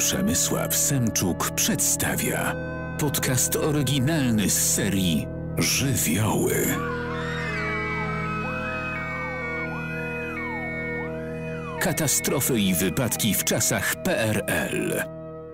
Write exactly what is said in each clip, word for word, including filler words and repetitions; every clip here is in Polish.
Przemysław Semczuk przedstawia podcast oryginalny z serii Żywioły. Katastrofy i wypadki w czasach P R L.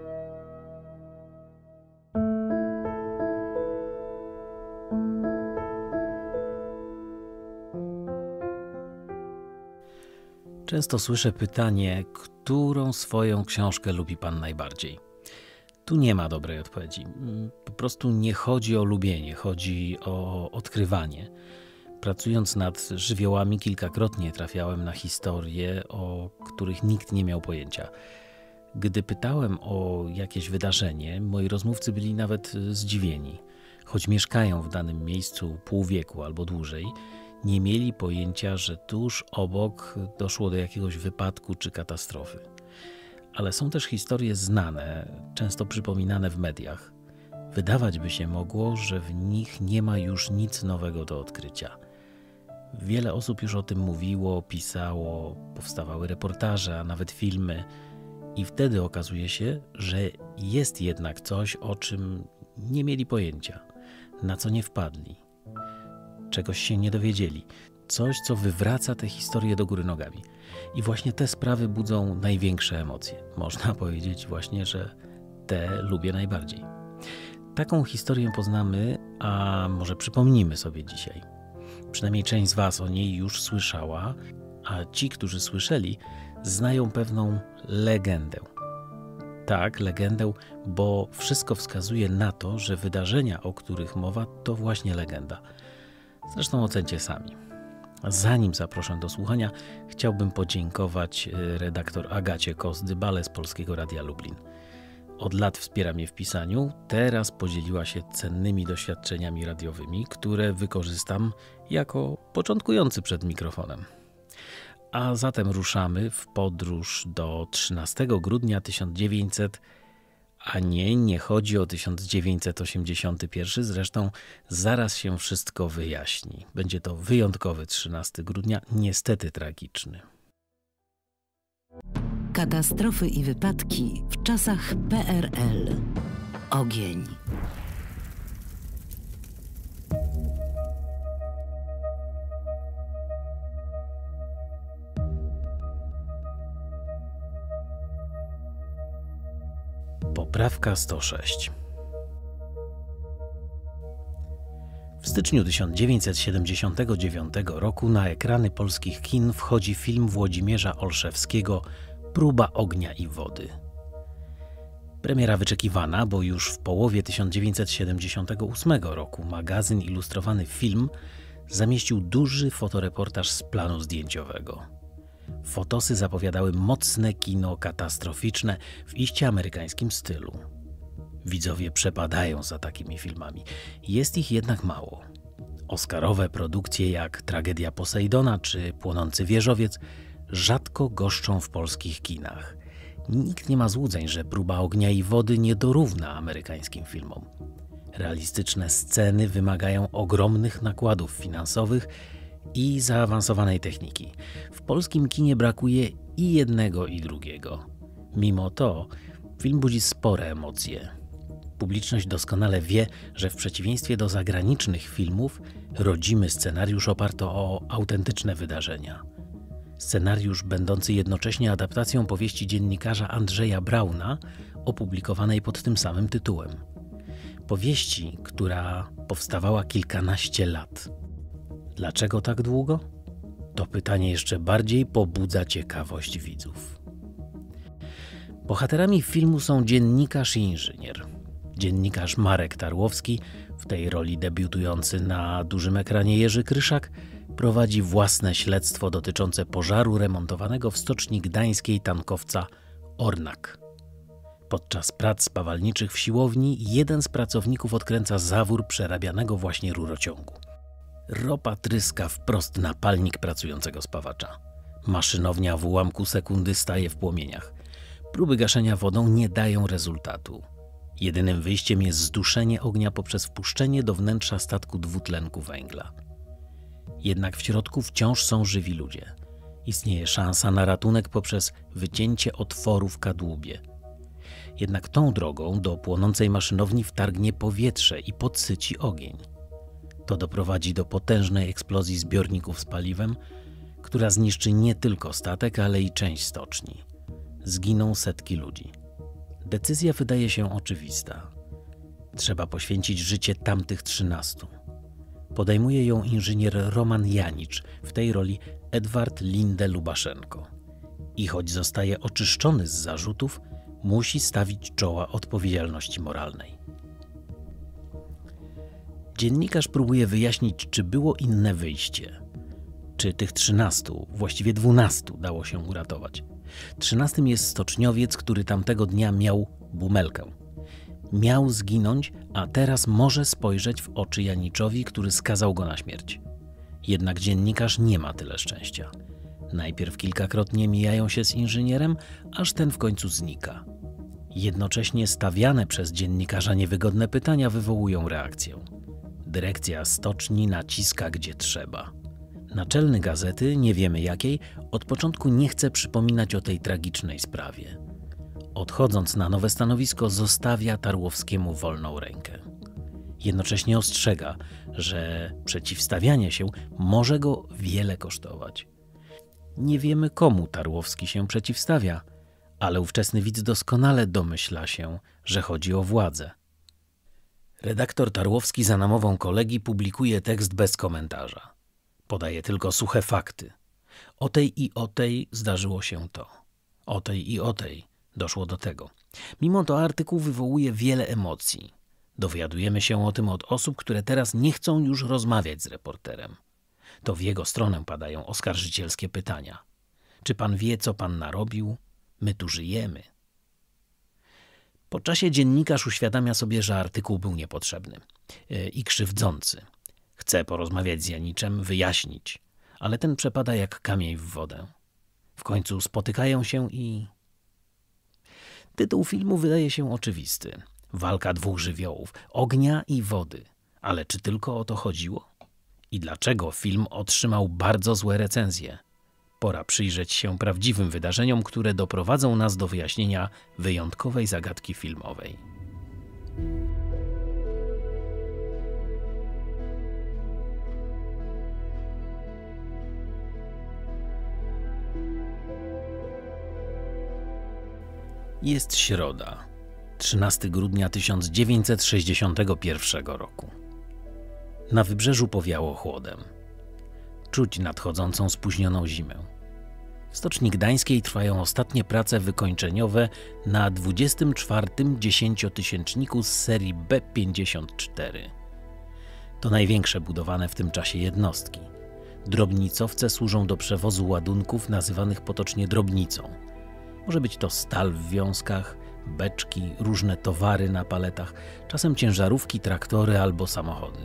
Często słyszę pytanie, którą swoją książkę lubi pan najbardziej? Tu nie ma dobrej odpowiedzi. Po prostu nie chodzi o lubienie, chodzi o odkrywanie. Pracując nad żywiołami kilkakrotnie trafiałem na historie, o których nikt nie miał pojęcia. Gdy pytałem o jakieś wydarzenie, moi rozmówcy byli nawet zdziwieni. Choć mieszkają w danym miejscu pół wieku albo dłużej, nie mieli pojęcia, że tuż obok doszło do jakiegoś wypadku czy katastrofy. Ale są też historie znane, często przypominane w mediach. Wydawać by się mogło, że w nich nie ma już nic nowego do odkrycia. Wiele osób już o tym mówiło, pisało, powstawały reportaże, a nawet filmy. I wtedy okazuje się, że jest jednak coś, o czym nie mieli pojęcia, na co nie wpadli. Czegoś się nie dowiedzieli. Coś, co wywraca tę historię do góry nogami. I właśnie te sprawy budzą największe emocje. Można powiedzieć właśnie, że te lubię najbardziej. Taką historię poznamy, a może przypomnimy sobie dzisiaj. Przynajmniej część z Was o niej już słyszała, a ci, którzy słyszeli, znają pewną legendę. Tak, legendę, bo wszystko wskazuje na to, że wydarzenia, o których mowa, to właśnie legenda. Zresztą ocencie sami. Zanim zaproszę do słuchania, chciałbym podziękować redaktor Agacie Kos-Dybale z Polskiego Radia Lublin. Od lat wspiera mnie w pisaniu, teraz podzieliła się cennymi doświadczeniami radiowymi, które wykorzystam jako początkujący przed mikrofonem. A zatem ruszamy w podróż do trzynastego grudnia tysiąc dziewięćset, a nie, nie chodzi o tysiąc dziewięćset osiemdziesiąty pierwszy, zresztą zaraz się wszystko wyjaśni. Będzie to wyjątkowy trzynastego grudnia, niestety tragiczny. Katastrofy i wypadki w czasach P R L. Ogień. Poprawka sto sześć. W styczniu tysiąc dziewięćset siedemdziesiątego dziewiątego roku na ekrany polskich kin wchodzi film Włodzimierza Olszewskiego Próba ognia i wody. Premiera wyczekiwana, bo już w połowie tysiąc dziewięćset siedemdziesiątego ósmego roku magazyn Ilustrowany Film zamieścił duży fotoreportaż z planu zdjęciowego. Fotosy zapowiadały mocne kino katastroficzne w iście amerykańskim stylu. Widzowie przepadają za takimi filmami. Jest ich jednak mało. Oscarowe produkcje jak Tragedia Posejdona czy Płonący wieżowiec rzadko goszczą w polskich kinach. Nikt nie ma złudzeń, że Próba ognia i wody nie dorówna amerykańskim filmom. Realistyczne sceny wymagają ogromnych nakładów finansowych i zaawansowanej techniki. W polskim kinie brakuje i jednego, i drugiego. Mimo to film budzi spore emocje. Publiczność doskonale wie, że w przeciwieństwie do zagranicznych filmów rodzimy scenariusz oparto o autentyczne wydarzenia. Scenariusz będący jednocześnie adaptacją powieści dziennikarza Andrzeja Brauna, opublikowanej pod tym samym tytułem. Powieści, która powstawała kilkanaście lat. Dlaczego tak długo? To pytanie jeszcze bardziej pobudza ciekawość widzów. Bohaterami filmu są dziennikarz i inżynier. Dziennikarz Marek Tarłowski, w tej roli debiutujący na dużym ekranie Jerzy Kryszak, prowadzi własne śledztwo dotyczące pożaru remontowanego w Stoczni Gdańskiej tankowca Ornak. Podczas prac spawalniczych w siłowni jeden z pracowników odkręca zawór przerabianego właśnie rurociągu. Ropa tryska wprost na palnik pracującego spawacza. Maszynownia w ułamku sekundy staje w płomieniach. Próby gaszenia wodą nie dają rezultatu. Jedynym wyjściem jest zduszenie ognia poprzez wpuszczenie do wnętrza statku dwutlenku węgla. Jednak w środku wciąż są żywi ludzie. Istnieje szansa na ratunek poprzez wycięcie otworu w kadłubie. Jednak tą drogą do płonącej maszynowni wtargnie powietrze i podsyci ogień. To doprowadzi do potężnej eksplozji zbiorników z paliwem, która zniszczy nie tylko statek, ale i część stoczni. Zginą setki ludzi. Decyzja wydaje się oczywista. Trzeba poświęcić życie tamtych trzynastu. Podejmuje ją inżynier Roman Janicz, w tej roli Edward Linde-Lubaszenko. I choć zostaje oczyszczony z zarzutów, musi stawić czoła odpowiedzialności moralnej. Dziennikarz próbuje wyjaśnić, czy było inne wyjście. Czy tych trzynastu, właściwie dwunastu, dało się uratować. Trzynastym jest stoczniowiec, który tamtego dnia miał bumelkę. Miał zginąć, a teraz może spojrzeć w oczy Janiczowi, który skazał go na śmierć. Jednak dziennikarz nie ma tyle szczęścia. Najpierw kilkakrotnie mijają się z inżynierem, aż ten w końcu znika. Jednocześnie stawiane przez dziennikarza niewygodne pytania wywołują reakcję. Dyrekcja stoczni naciska gdzie trzeba. Naczelny gazety, nie wiemy jakiej, od początku nie chce przypominać o tej tragicznej sprawie. Odchodząc na nowe stanowisko, zostawia Tarłowskiemu wolną rękę. Jednocześnie ostrzega, że przeciwstawianie się może go wiele kosztować. Nie wiemy, komu Tarłowski się przeciwstawia, ale ówczesny widz doskonale domyśla się, że chodzi o władzę. Redaktor Tarłowski za namową kolegi publikuje tekst bez komentarza. Podaje tylko suche fakty. O tej i o tej zdarzyło się to. O tej i o tej doszło do tego. Mimo to artykuł wywołuje wiele emocji. Dowiadujemy się o tym od osób, które teraz nie chcą już rozmawiać z reporterem. To w jego stronę padają oskarżycielskie pytania. Czy pan wie, co pan narobił? My tu żyjemy. Po czasie dziennikarz uświadamia sobie, że artykuł był niepotrzebny yy, i krzywdzący. Chce porozmawiać z Janiczem, wyjaśnić, ale ten przepada jak kamień w wodę. W końcu spotykają się i... Tytuł filmu wydaje się oczywisty. Walka dwóch żywiołów, ognia i wody. Ale czy tylko o to chodziło? I dlaczego film otrzymał bardzo złe recenzje? Pora przyjrzeć się prawdziwym wydarzeniom, które doprowadzą nas do wyjaśnienia wyjątkowej zagadki filmowej. Jest środa, trzynastego grudnia tysiąc dziewięćset sześćdziesiątego pierwszego roku. Na wybrzeżu powiało chłodem. Czuć nadchodzącą spóźnioną zimę. W Stoczni Gdańskiej trwają ostatnie prace wykończeniowe na dwudziestym czwartym dziesięciotysięczniku z serii B pięćdziesiąt cztery. To największe budowane w tym czasie jednostki. Drobnicowce służą do przewozu ładunków nazywanych potocznie drobnicą. Może być to stal w wiązkach, beczki, różne towary na paletach, czasem ciężarówki, traktory albo samochody.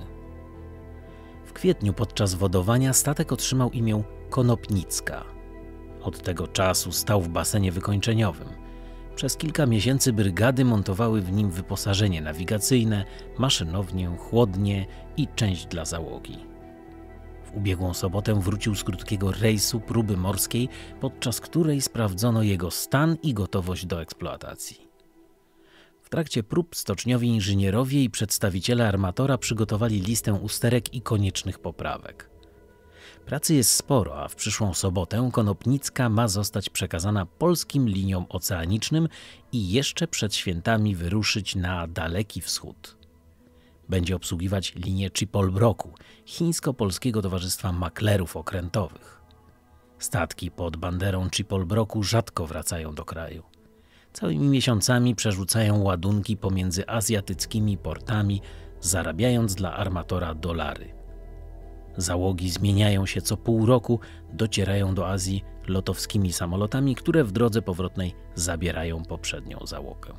W kwietniu podczas wodowania statek otrzymał imię Konopnicka. Od tego czasu stał w basenie wykończeniowym. Przez kilka miesięcy brygady montowały w nim wyposażenie nawigacyjne, maszynownię, chłodnie i część dla załogi. W ubiegłą sobotę wrócił z krótkiego rejsu próby morskiej, podczas której sprawdzono jego stan i gotowość do eksploatacji. W trakcie prób stoczniowi inżynierowie i przedstawiciele armatora przygotowali listę usterek i koniecznych poprawek. Pracy jest sporo, a w przyszłą sobotę Konopnicka ma zostać przekazana polskim liniom oceanicznym i jeszcze przed świętami wyruszyć na Daleki Wschód. Będzie obsługiwać linię Chipolbroku, chińsko-polskiego towarzystwa maklerów okrętowych. Statki pod banderą Chipolbroku rzadko wracają do kraju. Całymi miesiącami przerzucają ładunki pomiędzy azjatyckimi portami, zarabiając dla armatora dolary. Załogi zmieniają się co pół roku, docierają do Azji lotowskimi samolotami, które w drodze powrotnej zabierają poprzednią załogę.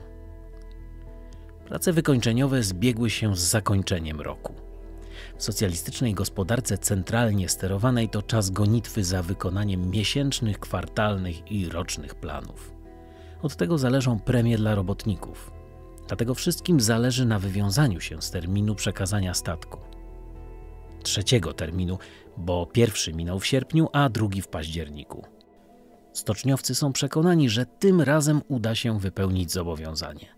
Prace wykończeniowe zbiegły się z zakończeniem roku. W socjalistycznej gospodarce centralnie sterowanej to czas gonitwy za wykonaniem miesięcznych, kwartalnych i rocznych planów. Od tego zależą premie dla robotników. Dlatego wszystkim zależy na wywiązaniu się z terminu przekazania statku. Trzeciego terminu, bo pierwszy minął w sierpniu, a drugi w październiku. Stoczniowcy są przekonani, że tym razem uda się wypełnić zobowiązanie.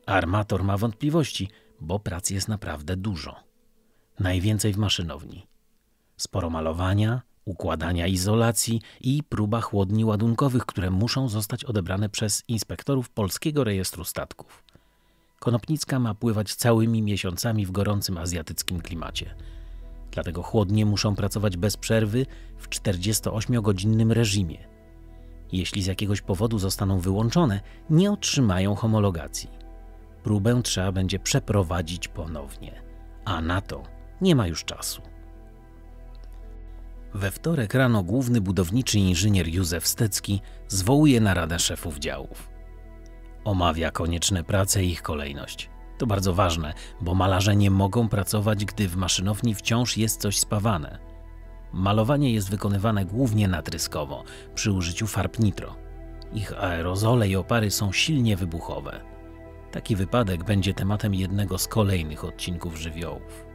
Armator ma wątpliwości, bo prac jest naprawdę dużo. Najwięcej w maszynowni. Sporo malowania, układania izolacji i próba chłodni ładunkowych, które muszą zostać odebrane przez inspektorów Polskiego Rejestru Statków. Konopnicka ma pływać całymi miesiącami w gorącym azjatyckim klimacie. Dlatego chłodnie muszą pracować bez przerwy w czterdziestoośmiogodzinnym reżimie. Jeśli z jakiegoś powodu zostaną wyłączone, nie otrzymają homologacji. Próbę trzeba będzie przeprowadzić ponownie, a na to nie ma już czasu. We wtorek rano główny budowniczy inżynier Józef Stecki zwołuje naradę szefów działów. Omawia konieczne prace i ich kolejność. To bardzo ważne, bo malarze nie mogą pracować, gdy w maszynowni wciąż jest coś spawane. Malowanie jest wykonywane głównie natryskowo, przy użyciu farb nitro. Ich aerozole i opary są silnie wybuchowe. Taki wypadek będzie tematem jednego z kolejnych odcinków Żywiołów.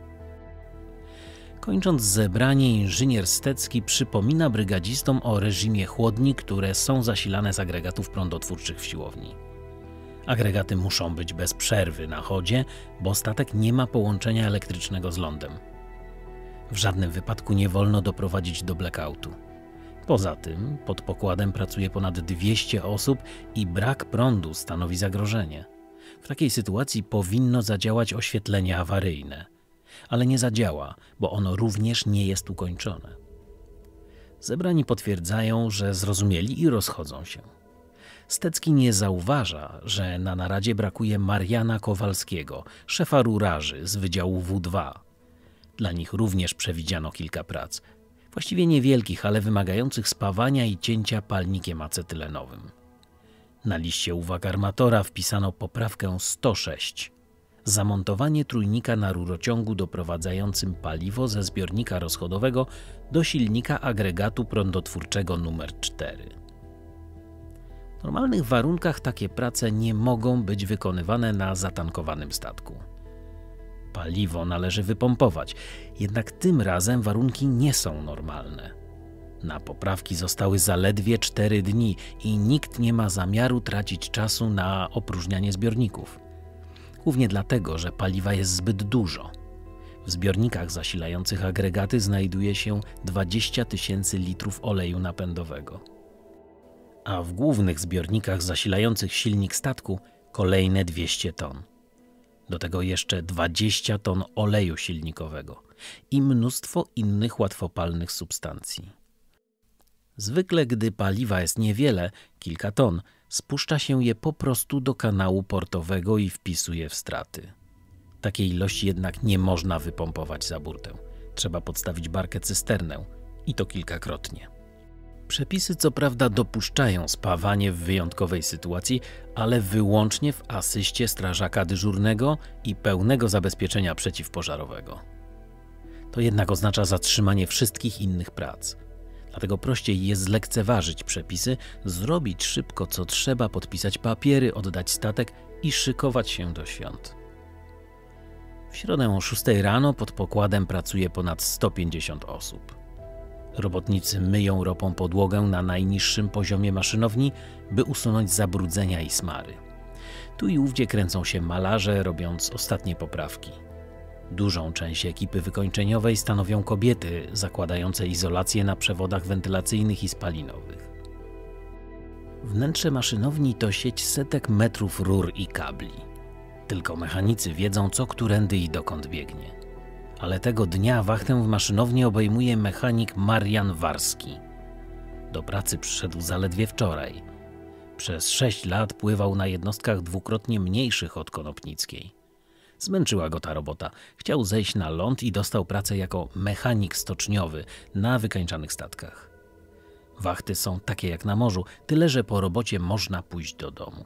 Kończąc zebranie, inżynier Stecki przypomina brygadzistom o reżimie chłodni, które są zasilane z agregatów prądotwórczych w siłowni. Agregaty muszą być bez przerwy na chodzie, bo statek nie ma połączenia elektrycznego z lądem. W żadnym wypadku nie wolno doprowadzić do blackoutu. Poza tym pod pokładem pracuje ponad dwieście osób i brak prądu stanowi zagrożenie. W takiej sytuacji powinno zadziałać oświetlenie awaryjne, ale nie zadziała, bo ono również nie jest ukończone. Zebrani potwierdzają, że zrozumieli i rozchodzą się. Stecki nie zauważa, że na naradzie brakuje Mariana Kowalskiego, szefa rurarzy z Wydziału W dwa. Dla nich również przewidziano kilka prac, właściwie niewielkich, ale wymagających spawania i cięcia palnikiem acetylenowym. Na liście uwag armatora wpisano poprawkę sto sześć. Zamontowanie trójnika na rurociągu doprowadzającym paliwo ze zbiornika rozchodowego do silnika agregatu prądotwórczego numer cztery. W normalnych warunkach takie prace nie mogą być wykonywane na zatankowanym statku. Paliwo należy wypompować, jednak tym razem warunki nie są normalne. Na poprawki zostały zaledwie cztery dni i nikt nie ma zamiaru tracić czasu na opróżnianie zbiorników. Głównie dlatego, że paliwa jest zbyt dużo. W zbiornikach zasilających agregaty znajduje się dwadzieścia tysięcy litrów oleju napędowego. A w głównych zbiornikach zasilających silnik statku kolejne dwieście ton. Do tego jeszcze dwadzieścia ton oleju silnikowego i mnóstwo innych łatwopalnych substancji. Zwykle, gdy paliwa jest niewiele, kilka ton, spuszcza się je po prostu do kanału portowego i wpisuje w straty. Takiej ilości jednak nie można wypompować za burtę. Trzeba podstawić barkę cysternę i to kilkakrotnie. Przepisy co prawda dopuszczają spawanie w wyjątkowej sytuacji, ale wyłącznie w asyście strażaka dyżurnego i pełnego zabezpieczenia przeciwpożarowego. To jednak oznacza zatrzymanie wszystkich innych prac. Dlatego prościej jest zlekceważyć przepisy, zrobić szybko co trzeba, podpisać papiery, oddać statek i szykować się do świąt. W środę o szóstej rano pod pokładem pracuje ponad sto pięćdziesiąt osób. Robotnicy myją ropą podłogę na najniższym poziomie maszynowni, by usunąć zabrudzenia i smary. Tu i ówdzie kręcą się malarze, robiąc ostatnie poprawki. Dużą część ekipy wykończeniowej stanowią kobiety zakładające izolację na przewodach wentylacyjnych i spalinowych. Wnętrze maszynowni to sieć setek metrów rur i kabli. Tylko mechanicy wiedzą, co którędy i dokąd biegnie. Ale tego dnia wachtę w maszynowni obejmuje mechanik Marian Warski. Do pracy przyszedł zaledwie wczoraj. Przez sześć lat pływał na jednostkach dwukrotnie mniejszych od Konopnickiej. Zmęczyła go ta robota. Chciał zejść na ląd i dostał pracę jako mechanik stoczniowy na wykańczanych statkach. Wachty są takie jak na morzu, tyle że po robocie można pójść do domu.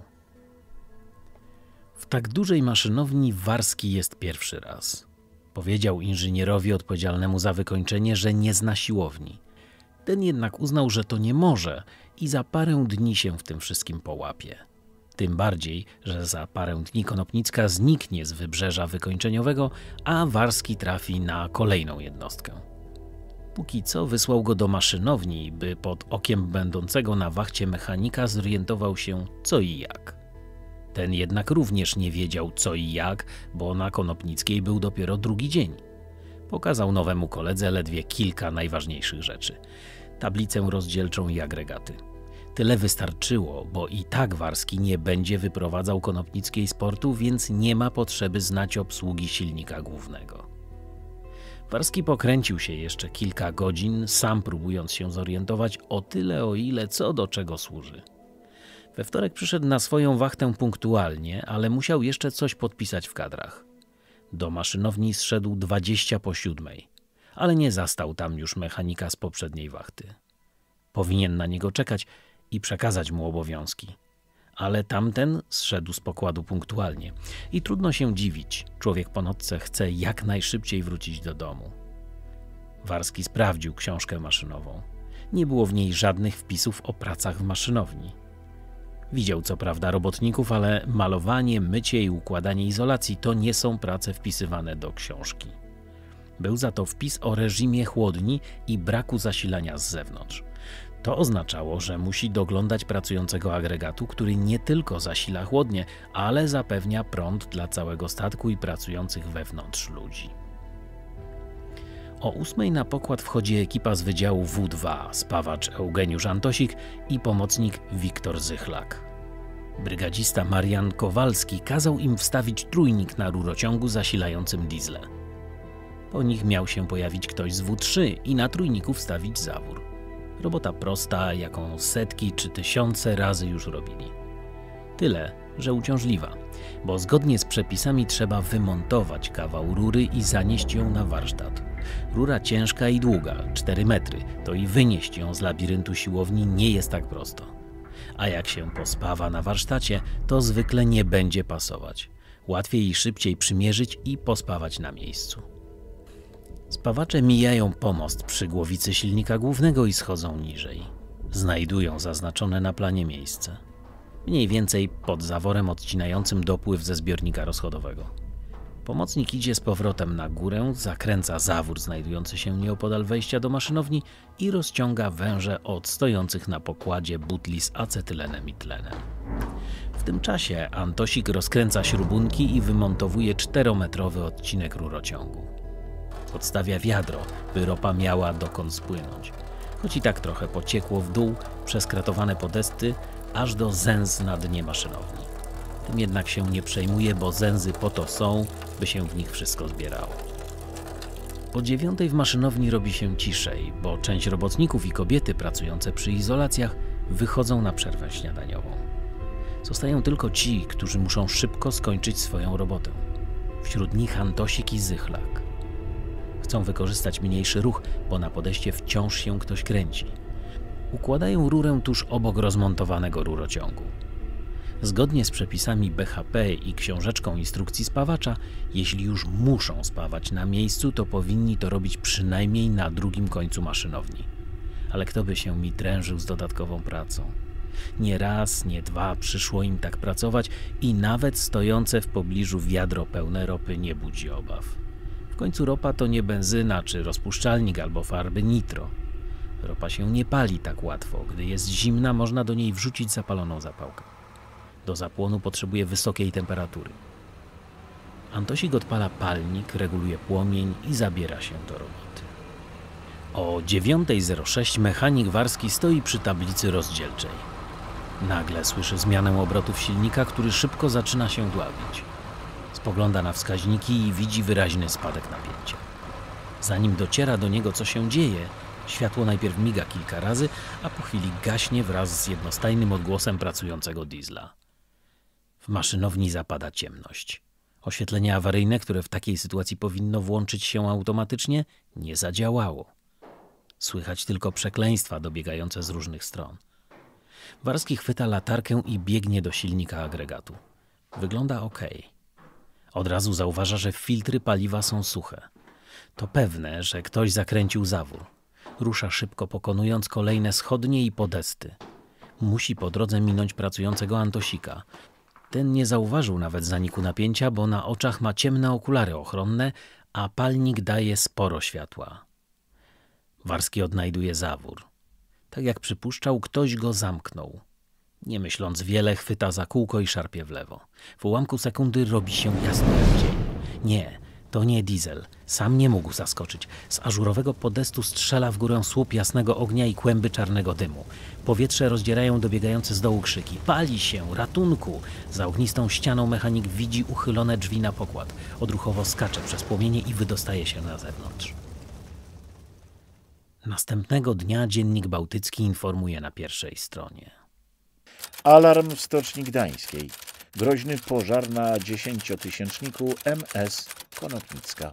W tak dużej maszynowni Warski jest pierwszy raz. Powiedział inżynierowi odpowiedzialnemu za wykończenie, że nie zna siłowni. Ten jednak uznał, że to nie może i za parę dni się w tym wszystkim połapie. Tym bardziej, że za parę dni Konopnicka zniknie z wybrzeża wykończeniowego, a Warski trafi na kolejną jednostkę. Póki co wysłał go do maszynowni, by pod okiem będącego na wachcie mechanika zorientował się co i jak. Ten jednak również nie wiedział co i jak, bo na Konopnickiej był dopiero drugi dzień. Pokazał nowemu koledze ledwie kilka najważniejszych rzeczy. Tablicę rozdzielczą i agregaty. Tyle wystarczyło, bo i tak Warski nie będzie wyprowadzał Konopnickiej z portu, więc nie ma potrzeby znać obsługi silnika głównego. Warski pokręcił się jeszcze kilka godzin, sam próbując się zorientować o tyle, o ile co do czego służy. We wtorek przyszedł na swoją wachtę punktualnie, ale musiał jeszcze coś podpisać w kadrach. Do maszynowni zszedł dwadzieścia po siódmej, ale nie zastał tam już mechanika z poprzedniej wachty. Powinien na niego czekać i przekazać mu obowiązki. Ale tamten zszedł z pokładu punktualnie. I trudno się dziwić, człowiek po nocce chce jak najszybciej wrócić do domu. Warski sprawdził książkę maszynową. Nie było w niej żadnych wpisów o pracach w maszynowni. Widział co prawda robotników, ale malowanie, mycie i układanie izolacji to nie są prace wpisywane do książki. Był za to wpis o reżimie chłodni i braku zasilania z zewnątrz. To oznaczało, że musi doglądać pracującego agregatu, który nie tylko zasila chłodnię, ale zapewnia prąd dla całego statku i pracujących wewnątrz ludzi. O ósmej na pokład wchodzi ekipa z Wydziału W dwa, spawacz Eugeniusz Antosik i pomocnik Wiktor Zychlak. Brygadzista Marian Kowalski kazał im wstawić trójnik na rurociągu zasilającym diesle. Po nich miał się pojawić ktoś z W trzy i na trójniku wstawić zawór. Robota prosta, jaką setki czy tysiące razy już robili. Tyle, że uciążliwa, bo zgodnie z przepisami trzeba wymontować kawał rury i zanieść ją na warsztat. Rura ciężka i długa, cztery metry, to i wynieść ją z labiryntu siłowni nie jest tak prosto. A jak się pospawa na warsztacie, to zwykle nie będzie pasować. Łatwiej i szybciej przymierzyć i pospawać na miejscu. Spawacze mijają pomost przy głowicy silnika głównego i schodzą niżej. Znajdują zaznaczone na planie miejsce. Mniej więcej pod zaworem odcinającym dopływ ze zbiornika rozchodowego. Pomocnik idzie z powrotem na górę, zakręca zawór znajdujący się nieopodal wejścia do maszynowni i rozciąga węże od stojących na pokładzie butli z acetylenem i tlenem. W tym czasie Antosik rozkręca śrubunki i wymontowuje czterometrowy odcinek rurociągu. Podstawia wiadro, by ropa miała dokąd spłynąć. Choć i tak trochę pociekło w dół przez kratowane podesty, aż do zęz na dnie maszynowni. Tym jednak się nie przejmuje, bo zęzy po to są, by się w nich wszystko zbierało. O dziewiątej w maszynowni robi się ciszej, bo część robotników i kobiety pracujące przy izolacjach wychodzą na przerwę śniadaniową. Zostają tylko ci, którzy muszą szybko skończyć swoją robotę. Wśród nich Antosik i Zychlak. Chcą wykorzystać mniejszy ruch, bo na podejście wciąż się ktoś kręci. Układają rurę tuż obok rozmontowanego rurociągu. Zgodnie z przepisami B H P i książeczką instrukcji spawacza, jeśli już muszą spawać na miejscu, to powinni to robić przynajmniej na drugim końcu maszynowni. Ale kto by się mi drężył z dodatkową pracą? Nie raz, nie dwa przyszło im tak pracować i nawet stojące w pobliżu wiadro pełne ropy nie budzi obaw. W końcu ropa to nie benzyna czy rozpuszczalnik albo farby nitro. Ropa się nie pali tak łatwo. Gdy jest zimna, można do niej wrzucić zapaloną zapałkę. Do zapłonu potrzebuje wysokiej temperatury. Antosik odpala palnik, reguluje płomień i zabiera się do roboty. O dziewiątej zero sześć mechanik Warski stoi przy tablicy rozdzielczej. Nagle słyszy zmianę obrotów silnika, który szybko zaczyna się dławić. Spogląda na wskaźniki i widzi wyraźny spadek napięcia. Zanim dociera do niego, co się dzieje, światło najpierw miga kilka razy, a po chwili gaśnie wraz z jednostajnym odgłosem pracującego diesla. W maszynowni zapada ciemność. Oświetlenie awaryjne, które w takiej sytuacji powinno włączyć się automatycznie, nie zadziałało. Słychać tylko przekleństwa dobiegające z różnych stron. Warski chwyta latarkę i biegnie do silnika agregatu. Wygląda ok. Od razu zauważa, że filtry paliwa są suche. To pewne, że ktoś zakręcił zawór. Rusza szybko, pokonując kolejne schodnie i podesty. Musi po drodze minąć pracującego Antosika. Ten nie zauważył nawet zaniku napięcia, bo na oczach ma ciemne okulary ochronne, a palnik daje sporo światła. Warski odnajduje zawór. Tak jak przypuszczał, ktoś go zamknął. Nie myśląc wiele, chwyta za kółko i szarpie w lewo. W ułamku sekundy robi się jasno jak dzień. Nie, to nie diesel. Sam nie mógł zaskoczyć. Z ażurowego podestu strzela w górę słup jasnego ognia i kłęby czarnego dymu. Powietrze rozdzierają dobiegające z dołu krzyki. Pali się! Ratunku! Za ognistą ścianą mechanik widzi uchylone drzwi na pokład. Odruchowo skacze przez płomienie i wydostaje się na zewnątrz. Następnego dnia Dziennik Bałtycki informuje na pierwszej stronie. Alarm w Stoczni Gdańskiej. Groźny pożar na dziesięciotysięczniku M S Konopnicka.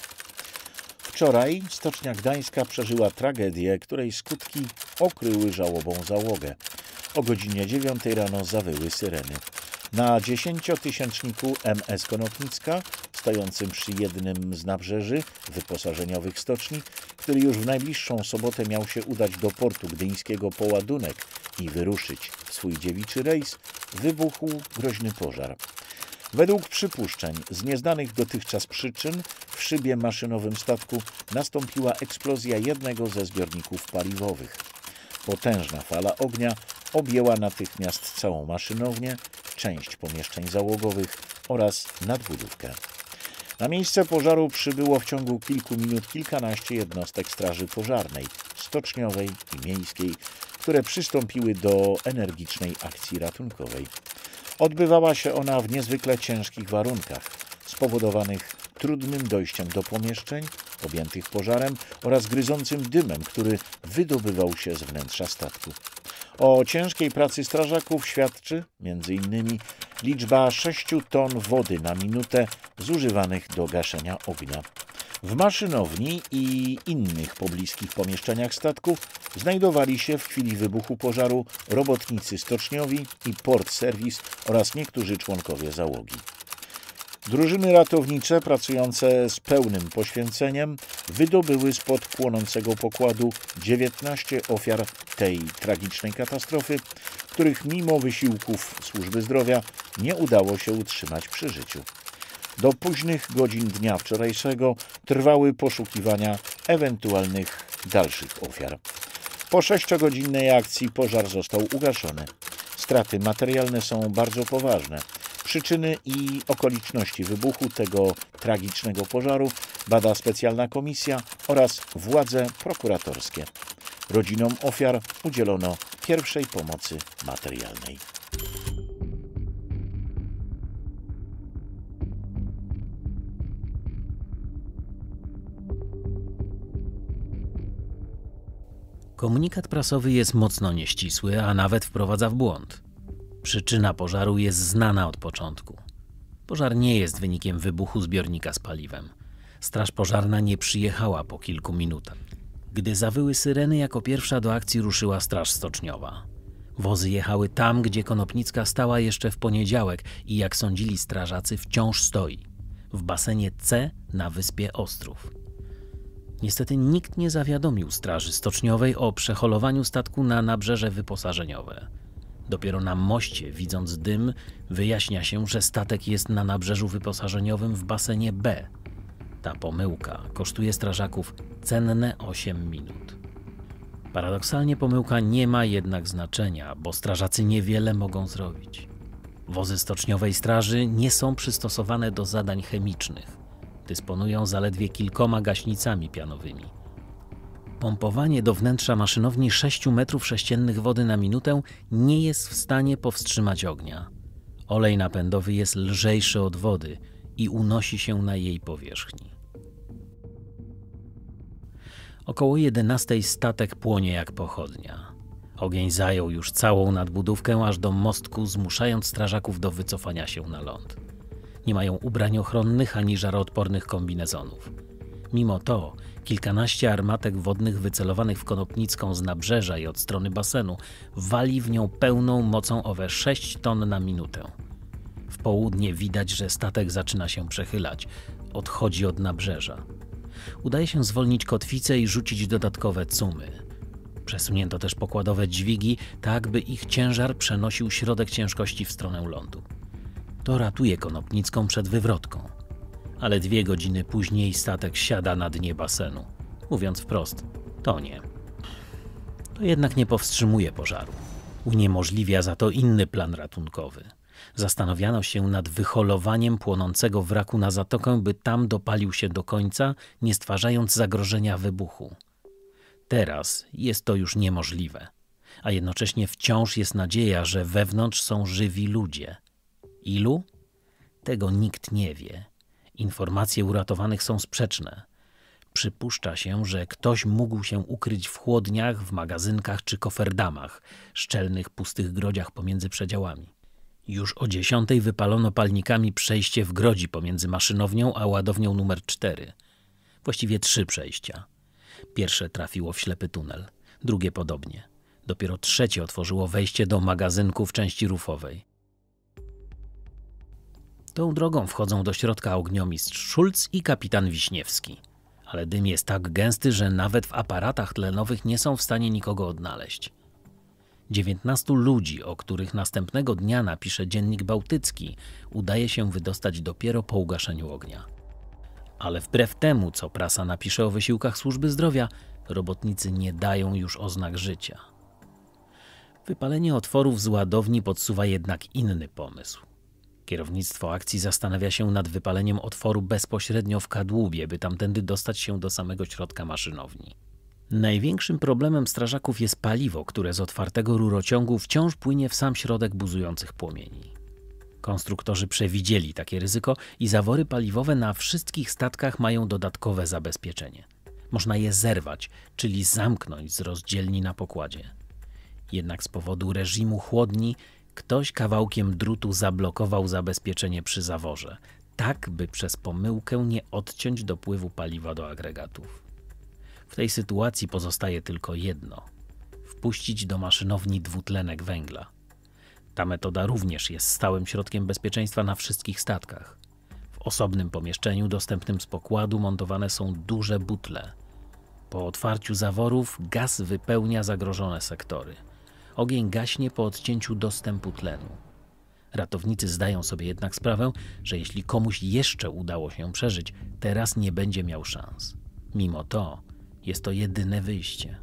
Wczoraj Stocznia Gdańska przeżyła tragedię, której skutki okryły żałobą załogę. O godzinie dziewiątej rano zawyły syreny. Na dziesięciotysięczniku M S Konopnicka, stojącym przy jednym z nabrzeży wyposażeniowych stoczni, który już w najbliższą sobotę miał się udać do portu gdyńskiego po ładunek i wyruszyć w swój dziewiczy rejs, wybuchł groźny pożar. Według przypuszczeń z nieznanych dotychczas przyczyn w szybie maszynowym statku nastąpiła eksplozja jednego ze zbiorników paliwowych. Potężna fala ognia objęła natychmiast całą maszynownię, część pomieszczeń załogowych oraz nadbudówkę. Na miejsce pożaru przybyło w ciągu kilku minut kilkanaście jednostek straży pożarnej, stoczniowej i miejskiej, które przystąpiły do energicznej akcji ratunkowej. Odbywała się ona w niezwykle ciężkich warunkach, spowodowanych trudnym dojściem do pomieszczeń objętych pożarem oraz gryzącym dymem, który wydobywał się z wnętrza statku. O ciężkiej pracy strażaków świadczy między innymi liczba sześciu ton wody na minutę zużywanych do gaszenia ognia. W maszynowni i innych pobliskich pomieszczeniach statku znajdowali się w chwili wybuchu pożaru robotnicy stoczniowi i port serwis oraz niektórzy członkowie załogi. Drużyny ratownicze pracujące z pełnym poświęceniem wydobyły spod płonącego pokładu dziewiętnaście ofiar tej tragicznej katastrofy, których mimo wysiłków służby zdrowia nie udało się utrzymać przy życiu. Do późnych godzin dnia wczorajszego trwały poszukiwania ewentualnych dalszych ofiar. Po sześciogodzinnej akcji pożar został ugaszony. Straty materialne są bardzo poważne. Przyczyny i okoliczności wybuchu tego tragicznego pożaru bada specjalna komisja oraz władze prokuratorskie. Rodzinom ofiar udzielono pierwszej pomocy materialnej. Komunikat prasowy jest mocno nieścisły, a nawet wprowadza w błąd. Przyczyna pożaru jest znana od początku. Pożar nie jest wynikiem wybuchu zbiornika z paliwem. Straż pożarna nie przyjechała po kilku minutach. Gdy zawyły syreny, jako pierwsza do akcji ruszyła straż stoczniowa. Wozy jechały tam, gdzie Konopnicka stała jeszcze w poniedziałek i jak sądzili strażacy wciąż stoi. W basenie C na wyspie Ostrów. Niestety nikt nie zawiadomił straży stoczniowej o przeholowaniu statku na nabrzeże wyposażeniowe. Dopiero na moście, widząc dym, wyjaśnia się, że statek jest na nabrzeżu wyposażeniowym w basenie B. Ta pomyłka kosztuje strażaków cenne osiem minut. Paradoksalnie pomyłka nie ma jednak znaczenia, bo strażacy niewiele mogą zrobić. Wozy stoczniowej straży nie są przystosowane do zadań chemicznych. Dysponują zaledwie kilkoma gaśnicami pianowymi. Pompowanie do wnętrza maszynowni sześciu metrów sześciennych wody na minutę nie jest w stanie powstrzymać ognia. Olej napędowy jest lżejszy od wody i unosi się na jej powierzchni. Około jedenastej statek płonie jak pochodnia. Ogień zajął już całą nadbudówkę aż do mostku, zmuszając strażaków do wycofania się na ląd. Nie mają ubrań ochronnych ani żaroodpornych kombinezonów. Mimo to kilkanaście armatek wodnych wycelowanych w Konopnicką z nabrzeża i od strony basenu wali w nią pełną mocą owe sześć ton na minutę. W południe widać, że statek zaczyna się przechylać, odchodzi od nabrzeża. Udaje się zwolnić kotwicę i rzucić dodatkowe cumy. Przesunięto też pokładowe dźwigi, tak by ich ciężar przenosił środek ciężkości w stronę lądu. To ratuje Konopnicką przed wywrotką. Ale dwie godziny później statek siada na dnie basenu. Mówiąc wprost, tonie. To jednak nie powstrzymuje pożaru. Uniemożliwia za to inny plan ratunkowy. Zastanawiano się nad wyholowaniem płonącego wraku na zatokę, by tam dopalił się do końca, nie stwarzając zagrożenia wybuchu. Teraz jest to już niemożliwe, a jednocześnie wciąż jest nadzieja, że wewnątrz są żywi ludzie. Ilu? Tego nikt nie wie. Informacje uratowanych są sprzeczne. Przypuszcza się, że ktoś mógł się ukryć w chłodniach, w magazynkach czy koferdamach, szczelnych, pustych grodziach pomiędzy przedziałami. Już o dziesiątej wypalono palnikami przejście w grodzi pomiędzy maszynownią a ładownią numer cztery. Właściwie trzy przejścia. Pierwsze trafiło w ślepy tunel, drugie podobnie. Dopiero trzecie otworzyło wejście do magazynku w części rufowej. Tą drogą wchodzą do środka ogniomistrz Schulz i kapitan Wiśniewski. Ale dym jest tak gęsty, że nawet w aparatach tlenowych nie są w stanie nikogo odnaleźć. Dziewiętnastu ludzi, o których następnego dnia napisze Dziennik Bałtycki, udaje się wydostać dopiero po ugaszeniu ognia. Ale wbrew temu, co prasa napisze o wysiłkach służby zdrowia, robotnicy nie dają już oznak życia. Wypalenie otworów z ładowni podsuwa jednak inny pomysł. Kierownictwo akcji zastanawia się nad wypaleniem otworu bezpośrednio w kadłubie, by tamtędy dostać się do samego środka maszynowni. Największym problemem strażaków jest paliwo, które z otwartego rurociągu wciąż płynie w sam środek buzujących płomieni. Konstruktorzy przewidzieli takie ryzyko i zawory paliwowe na wszystkich statkach mają dodatkowe zabezpieczenie. Można je zerwać, czyli zamknąć z rozdzielni na pokładzie. Jednak z powodu reżimu chłodni ktoś kawałkiem drutu zablokował zabezpieczenie przy zaworze, tak by przez pomyłkę nie odciąć dopływu paliwa do agregatów. W tej sytuacji pozostaje tylko jedno – wpuścić do maszynowni dwutlenek węgla. Ta metoda również jest stałym środkiem bezpieczeństwa na wszystkich statkach. W osobnym pomieszczeniu dostępnym z pokładu montowane są duże butle. Po otwarciu zaworów gaz wypełnia zagrożone sektory. Ogień gaśnie po odcięciu dostępu tlenu. Ratownicy zdają sobie jednak sprawę, że jeśli komuś jeszcze udało się przeżyć, teraz nie będzie miał szans. Mimo to jest to jedyne wyjście.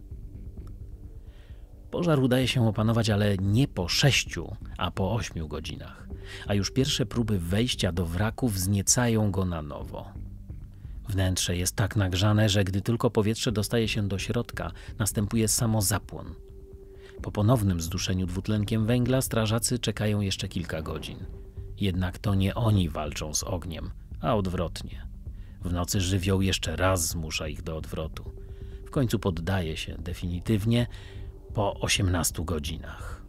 Pożar udaje się opanować, ale nie po sześciu, a po ośmiu godzinach, a już pierwsze próby wejścia do wraku wzniecają go na nowo. Wnętrze jest tak nagrzane, że gdy tylko powietrze dostaje się do środka, następuje samozapłon. Po ponownym zduszeniu dwutlenkiem węgla strażacy czekają jeszcze kilka godzin. Jednak to nie oni walczą z ogniem, a odwrotnie. W nocy żywioł jeszcze raz zmusza ich do odwrotu. W końcu poddaje się definitywnie po osiemnastu godzinach.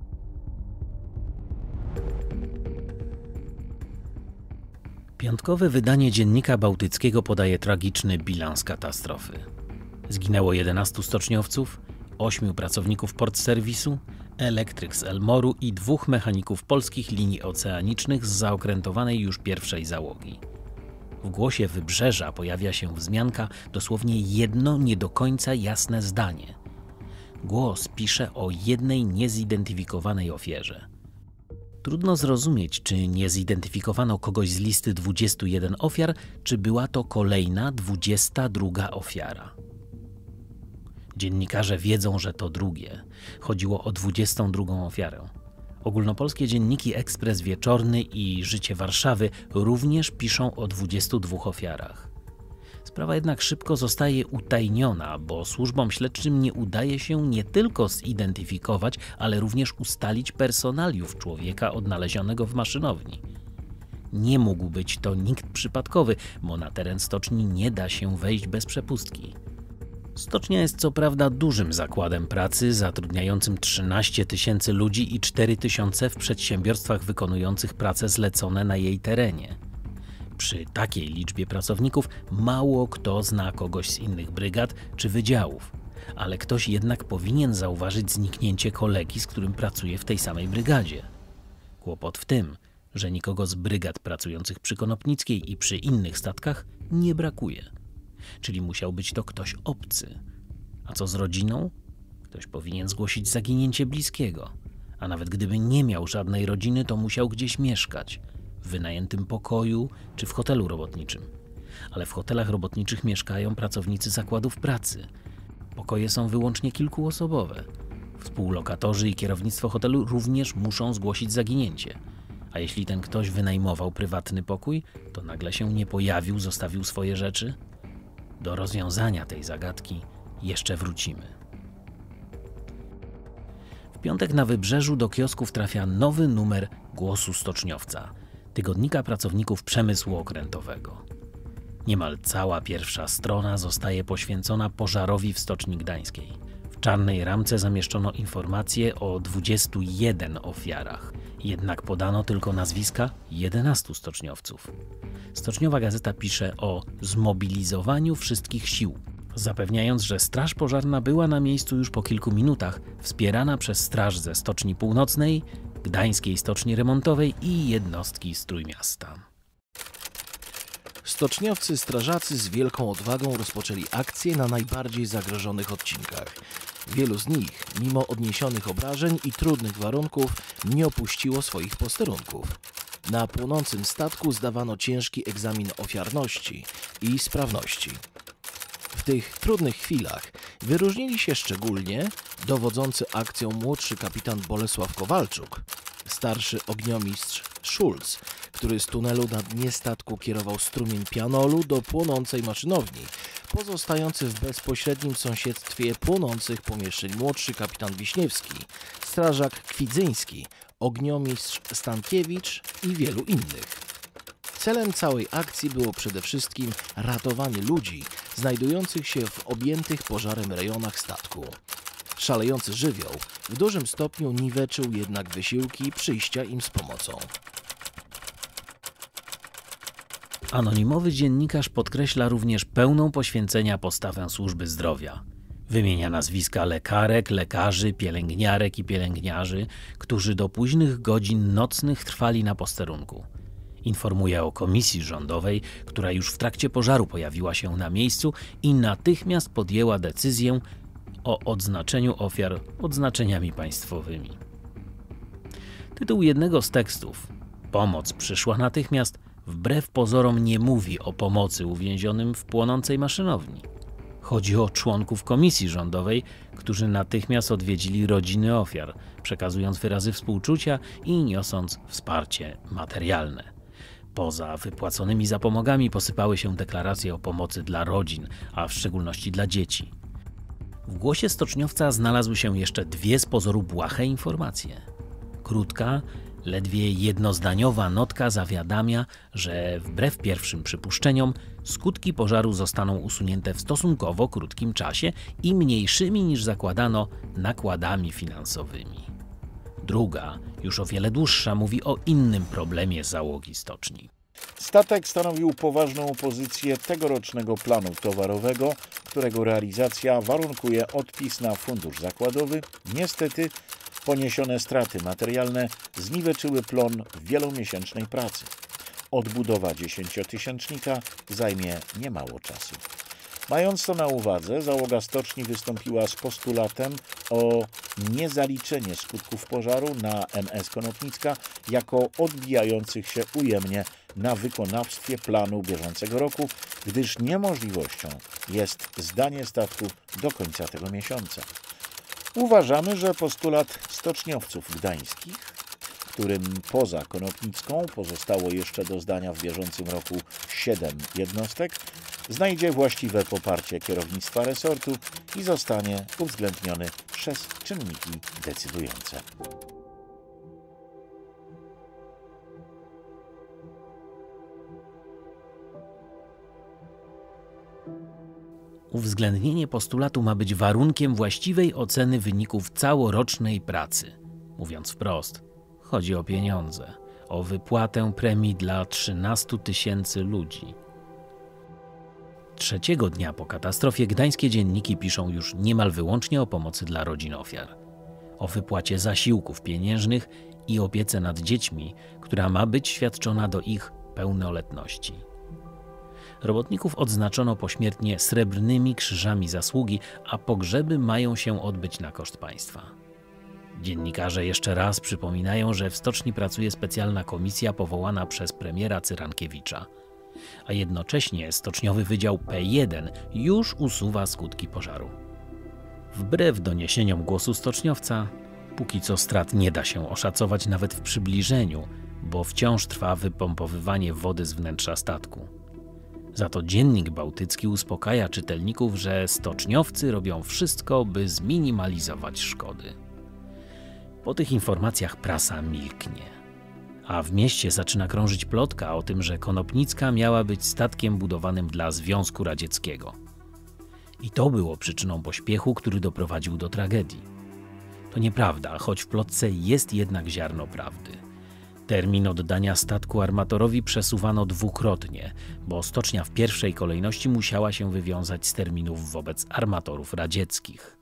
Piątkowe wydanie Dziennika Bałtyckiego podaje tragiczny bilans katastrofy. Zginęło jedenastu stoczniowców, ośmiu pracowników port serwisu, elektryk z Elmoru i dwóch mechaników polskich linii oceanicznych z zaokrętowanej już pierwszej załogi. W głosie Wybrzeża pojawia się wzmianka, dosłownie jedno nie do końca jasne zdanie. Głos pisze o jednej niezidentyfikowanej ofierze. Trudno zrozumieć, czy nie zidentyfikowano kogoś z listy dwudziestu jeden ofiar, czy była to kolejna dwudziesta druga ofiara. Dziennikarze wiedzą, że to drugie. Chodziło o dwudziestą drugą ofiarę. Ogólnopolskie dzienniki Ekspres Wieczorny i Życie Warszawy również piszą o dwudziestu dwóch ofiarach. Sprawa jednak szybko zostaje utajniona, bo służbom śledczym nie udaje się nie tylko zidentyfikować, ale również ustalić personaliów człowieka odnalezionego w maszynowni. Nie mógł być to nikt przypadkowy, bo na teren stoczni nie da się wejść bez przepustki. Stocznia jest co prawda dużym zakładem pracy, zatrudniającym trzynaście tysięcy ludzi i cztery tysiące w przedsiębiorstwach wykonujących prace zlecone na jej terenie. Przy takiej liczbie pracowników mało kto zna kogoś z innych brygad czy wydziałów, ale ktoś jednak powinien zauważyć zniknięcie kolegi, z którym pracuje w tej samej brygadzie. Kłopot w tym, że nikogo z brygad pracujących przy Konopnickiej i przy innych statkach nie brakuje. Czyli musiał być to ktoś obcy. A co z rodziną? Ktoś powinien zgłosić zaginięcie bliskiego. A nawet gdyby nie miał żadnej rodziny, to musiał gdzieś mieszkać. W wynajętym pokoju czy w hotelu robotniczym. Ale w hotelach robotniczych mieszkają pracownicy zakładów pracy. Pokoje są wyłącznie kilkuosobowe. Współlokatorzy i kierownictwo hotelu również muszą zgłosić zaginięcie. A jeśli ten ktoś wynajmował prywatny pokój, to nagle się nie pojawił, zostawił swoje rzeczy? Do rozwiązania tej zagadki jeszcze wrócimy. W piątek na Wybrzeżu do kiosków trafia nowy numer Głosu Stoczniowca, tygodnika pracowników przemysłu okrętowego. Niemal cała pierwsza strona zostaje poświęcona pożarowi w Stoczni Gdańskiej. W czarnej ramce zamieszczono informacje o dwudziestu jeden ofiarach, jednak podano tylko nazwiska jedenastu stoczniowców. Stoczniowa Gazeta pisze o zmobilizowaniu wszystkich sił, zapewniając, że Straż Pożarna była na miejscu już po kilku minutach, wspierana przez straż ze Stoczni Północnej, Gdańskiej Stoczni Remontowej i jednostki z Trójmiasta. Stoczniowcy strażacy z wielką odwagą rozpoczęli akcję na najbardziej zagrożonych odcinkach. Wielu z nich, mimo odniesionych obrażeń i trudnych warunków, nie opuściło swoich posterunków. Na płonącym statku zdawano ciężki egzamin ofiarności i sprawności. W tych trudnych chwilach wyróżnili się szczególnie dowodzący akcją młodszy kapitan Bolesław Kowalczuk, starszy ogniomistrz Schulz, który z tunelu na dnie statku kierował strumień pianolu do płonącej maszynowni, pozostający w bezpośrednim sąsiedztwie płonących pomieszczeń młodszy kapitan Wiśniewski, strażak Kwidzyński, ogniomistrz Stankiewicz i wielu innych. Celem całej akcji było przede wszystkim ratowanie ludzi znajdujących się w objętych pożarem rejonach statku. Szalejący żywioł w dużym stopniu niweczył jednak wysiłki przyjścia im z pomocą. Anonimowy dziennikarz podkreśla również pełną poświęcenia postawę służby zdrowia. Wymienia nazwiska lekarek, lekarzy, pielęgniarek i pielęgniarzy, którzy do późnych godzin nocnych trwali na posterunku. Informuje o komisji rządowej, która już w trakcie pożaru pojawiła się na miejscu i natychmiast podjęła decyzję o odznaczeniu ofiar odznaczeniami państwowymi. Tytuł jednego z tekstów, Pomoc przyszła natychmiast, wbrew pozorom nie mówi o pomocy uwięzionym w płonącej maszynowni. Chodzi o członków komisji rządowej, którzy natychmiast odwiedzili rodziny ofiar, przekazując wyrazy współczucia i niosąc wsparcie materialne. Poza wypłaconymi zapomogami posypały się deklaracje o pomocy dla rodzin, a w szczególności dla dzieci. W głosie Stoczniowca znalazły się jeszcze dwie z pozoru błahe informacje. Krótka, ledwie jednozdaniowa notka zawiadamia, że wbrew pierwszym przypuszczeniom skutki pożaru zostaną usunięte w stosunkowo krótkim czasie i mniejszymi niż zakładano nakładami finansowymi. Druga, już o wiele dłuższa, mówi o innym problemie załogi stoczni. Statek stanowił poważną pozycję tegorocznego planu towarowego, którego realizacja warunkuje odpis na fundusz zakładowy. Niestety poniesione straty materialne zniweczyły plon wielomiesięcznej pracy. Odbudowa dziesięciotysięcznika zajmie niemało czasu. Mając to na uwadze, załoga stoczni wystąpiła z postulatem o niezaliczenie skutków pożaru na M S Konopnicka jako odbijających się ujemnie na wykonawstwie planu bieżącego roku, gdyż niemożliwością jest zdanie statku do końca tego miesiąca. Uważamy, że postulat stoczniowców gdańskich, którym poza Konopnicką pozostało jeszcze do zdania w bieżącym roku siedem jednostek, znajdzie właściwe poparcie kierownictwa resortu i zostanie uwzględniony przez czynniki decydujące. Uwzględnienie postulatu ma być warunkiem właściwej oceny wyników całorocznej pracy. Mówiąc wprost, chodzi o pieniądze, o wypłatę premii dla trzynastu tysięcy ludzi. Trzeciego dnia po katastrofie gdańskie dzienniki piszą już niemal wyłącznie o pomocy dla rodzin ofiar, o wypłacie zasiłków pieniężnych i opiece nad dziećmi, która ma być świadczona do ich pełnoletności. Robotników odznaczono pośmiertnie srebrnymi krzyżami zasługi, a pogrzeby mają się odbyć na koszt państwa. Dziennikarze jeszcze raz przypominają, że w stoczni pracuje specjalna komisja powołana przez premiera Cyrankiewicza, a jednocześnie Stoczniowy Wydział P jeden już usuwa skutki pożaru. Wbrew doniesieniom Głosu Stoczniowca, póki co strat nie da się oszacować nawet w przybliżeniu, bo wciąż trwa wypompowywanie wody z wnętrza statku. Za to Dziennik Bałtycki uspokaja czytelników, że stoczniowcy robią wszystko, by zminimalizować szkody. Po tych informacjach prasa milknie, a w mieście zaczyna krążyć plotka o tym, że Konopnicka miała być statkiem budowanym dla Związku Radzieckiego. I to było przyczyną pośpiechu, który doprowadził do tragedii. To nieprawda, choć w plotce jest jednak ziarno prawdy. Termin oddania statku armatorowi przesuwano dwukrotnie, bo stocznia w pierwszej kolejności musiała się wywiązać z terminów wobec armatorów radzieckich.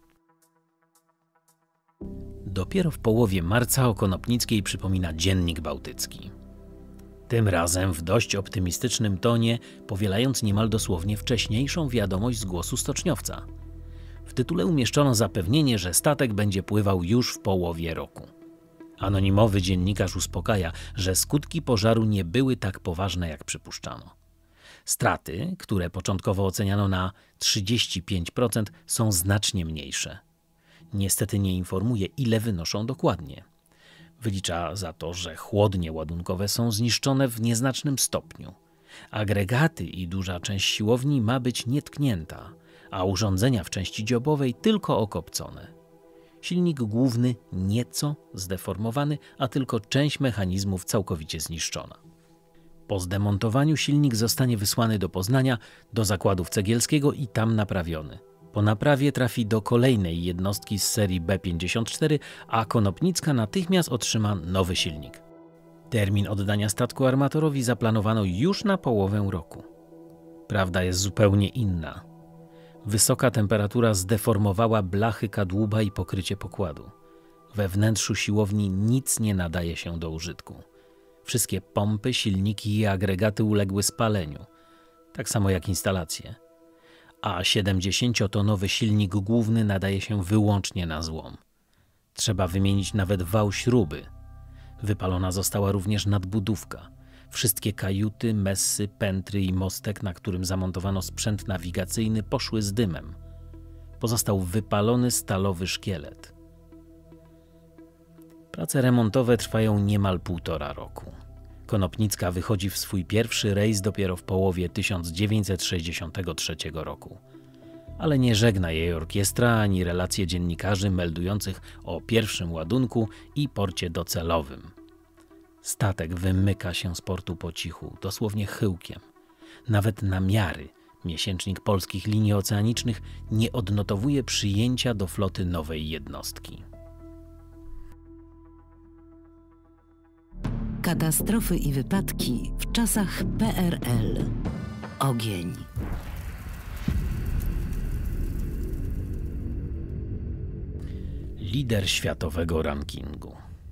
Dopiero w połowie marca o Konopnickiej przypomina Dziennik Bałtycki. Tym razem w dość optymistycznym tonie, powielając niemal dosłownie wcześniejszą wiadomość z Głosu Stoczniowca. W tytule umieszczono zapewnienie, że statek będzie pływał już w połowie roku. Anonimowy dziennikarz uspokaja, że skutki pożaru nie były tak poważne, jak przypuszczano. Straty, które początkowo oceniano na trzydzieści pięć procent, są znacznie mniejsze. Niestety nie informuje, ile wynoszą dokładnie. Wylicza za to, że chłodnie ładunkowe są zniszczone w nieznacznym stopniu. Agregaty i duża część siłowni ma być nietknięta, a urządzenia w części dziobowej tylko okopcone. Silnik główny nieco zdeformowany, a tylko część mechanizmów całkowicie zniszczona. Po zdemontowaniu silnik zostanie wysłany do Poznania, do zakładów Cegielskiego i tam naprawiony. Po naprawie trafi do kolejnej jednostki z serii B pięćdziesiąt cztery, a Konopnicka natychmiast otrzyma nowy silnik. Termin oddania statku armatorowi zaplanowano już na połowę roku. Prawda jest zupełnie inna. Wysoka temperatura zdeformowała blachy kadłuba i pokrycie pokładu. We wnętrzu siłowni nic nie nadaje się do użytku. Wszystkie pompy, silniki i agregaty uległy spaleniu, tak samo jak instalacje. A siedemdziesięciotonowy silnik główny nadaje się wyłącznie na złom. Trzeba wymienić nawet wał śruby. Wypalona została również nadbudówka. Wszystkie kajuty, messy, pentry i mostek, na którym zamontowano sprzęt nawigacyjny, poszły z dymem. Pozostał wypalony stalowy szkielet. Prace remontowe trwają niemal półtora roku. Konopnicka wychodzi w swój pierwszy rejs dopiero w połowie tysiąc dziewięćset sześćdziesiątego trzeciego roku. Ale nie żegna jej orkiestra ani relacje dziennikarzy meldujących o pierwszym ładunku i porcie docelowym. Statek wymyka się z portu po cichu, dosłownie chyłkiem. Nawet na miary miesięcznik Polskich Linii Oceanicznych nie odnotowuje przyjęcia do floty nowej jednostki. Katastrofy i wypadki w czasach P R L. Ogień. Lider światowego rankingu.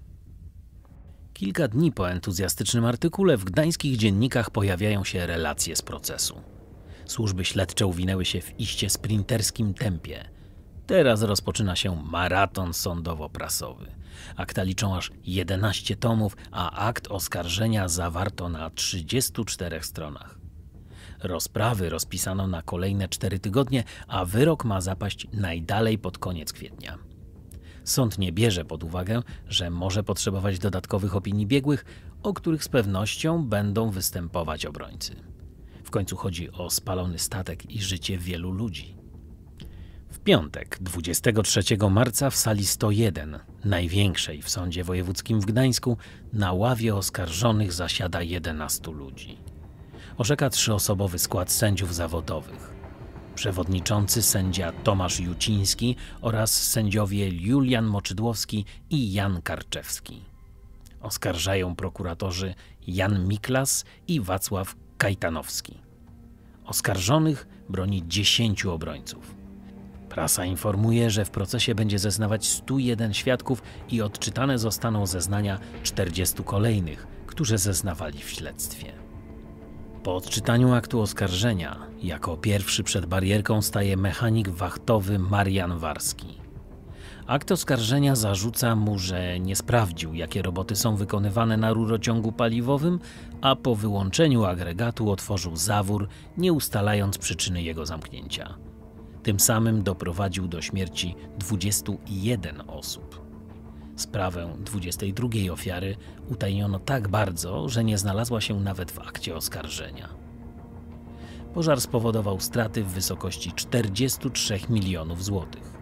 Kilka dni po entuzjastycznym artykule w gdańskich dziennikach pojawiają się relacje z procesu. Służby śledcze uwinęły się w iście sprinterskim tempie. Teraz rozpoczyna się maraton sądowo-prasowy. Akta liczą aż jedenaście tomów, a akt oskarżenia zawarto na trzydziestu czterech stronach. Rozprawy rozpisano na kolejne cztery tygodnie, a wyrok ma zapaść najdalej pod koniec kwietnia. Sąd nie bierze pod uwagę, że może potrzebować dodatkowych opinii biegłych, o których z pewnością będą występować obrońcy. W końcu chodzi o spalony statek i życie wielu ludzi. W piątek, dwudziestego trzeciego marca w sali sto jeden, największej w Sądzie Wojewódzkim w Gdańsku, na ławie oskarżonych zasiada jedenastu ludzi. Orzeka trzyosobowy skład sędziów zawodowych. Przewodniczący sędzia Tomasz Juciński oraz sędziowie Julian Moczydłowski i Jan Karczewski. Oskarżają prokuratorzy Jan Miklas i Wacław Kajtanowski. Oskarżonych broni dziesięciu obrońców. Prasa informuje, że w procesie będzie zeznawać stu jeden świadków i odczytane zostaną zeznania czterdziestu kolejnych, którzy zeznawali w śledztwie. Po odczytaniu aktu oskarżenia, jako pierwszy przed barierką staje mechanik wachtowy Marian Warski. Akt oskarżenia zarzuca mu, że nie sprawdził, jakie roboty są wykonywane na rurociągu paliwowym, a po wyłączeniu agregatu otworzył zawór, nie ustalając przyczyny jego zamknięcia. Tym samym doprowadził do śmierci dwudziestu jeden osób. Sprawę dwudziestej drugiej ofiary utajniono tak bardzo, że nie znalazła się nawet w akcie oskarżenia. Pożar spowodował straty w wysokości czterdziestu trzech milionów złotych.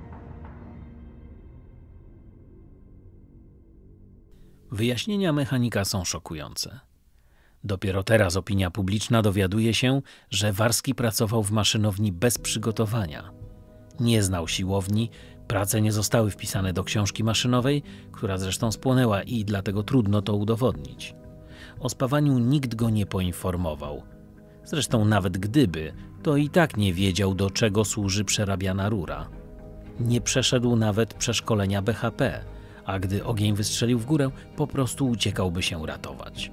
Wyjaśnienia mechanika są szokujące. Dopiero teraz opinia publiczna dowiaduje się, że Warski pracował w maszynowni bez przygotowania. Nie znał siłowni, prace nie zostały wpisane do książki maszynowej, która zresztą spłonęła i dlatego trudno to udowodnić. O spawaniu nikt go nie poinformował. Zresztą nawet gdyby, to i tak nie wiedział, do czego służy przerabiana rura. Nie przeszedł nawet przeszkolenia B H P, a gdy ogień wystrzelił w górę, po prostu uciekałby się ratować.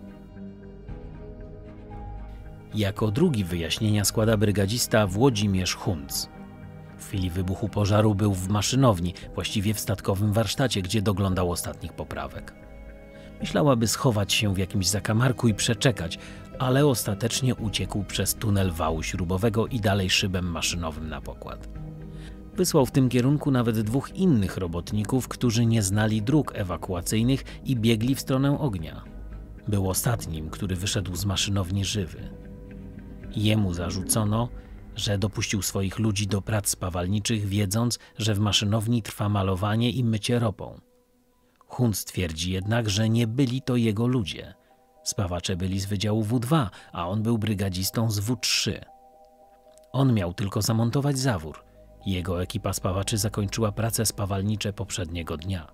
Jako drugi wyjaśnienia składa brygadzista Włodzimierz Hunc. W chwili wybuchu pożaru był w maszynowni, właściwie w statkowym warsztacie, gdzie doglądał ostatnich poprawek. Myślał, aby schować się w jakimś zakamarku i przeczekać, ale ostatecznie uciekł przez tunel wału śrubowego i dalej szybem maszynowym na pokład. Wysłał w tym kierunku nawet dwóch innych robotników, którzy nie znali dróg ewakuacyjnych i biegli w stronę ognia. Był ostatnim, który wyszedł z maszynowni żywy. Jemu zarzucono, że dopuścił swoich ludzi do prac spawalniczych, wiedząc, że w maszynowni trwa malowanie i mycie ropą. Hunc twierdzi jednak, że nie byli to jego ludzie. Spawacze byli z Wydziału W dwa, a on był brygadzistą z W trzy. On miał tylko zamontować zawór. Jego ekipa spawaczy zakończyła prace spawalnicze poprzedniego dnia.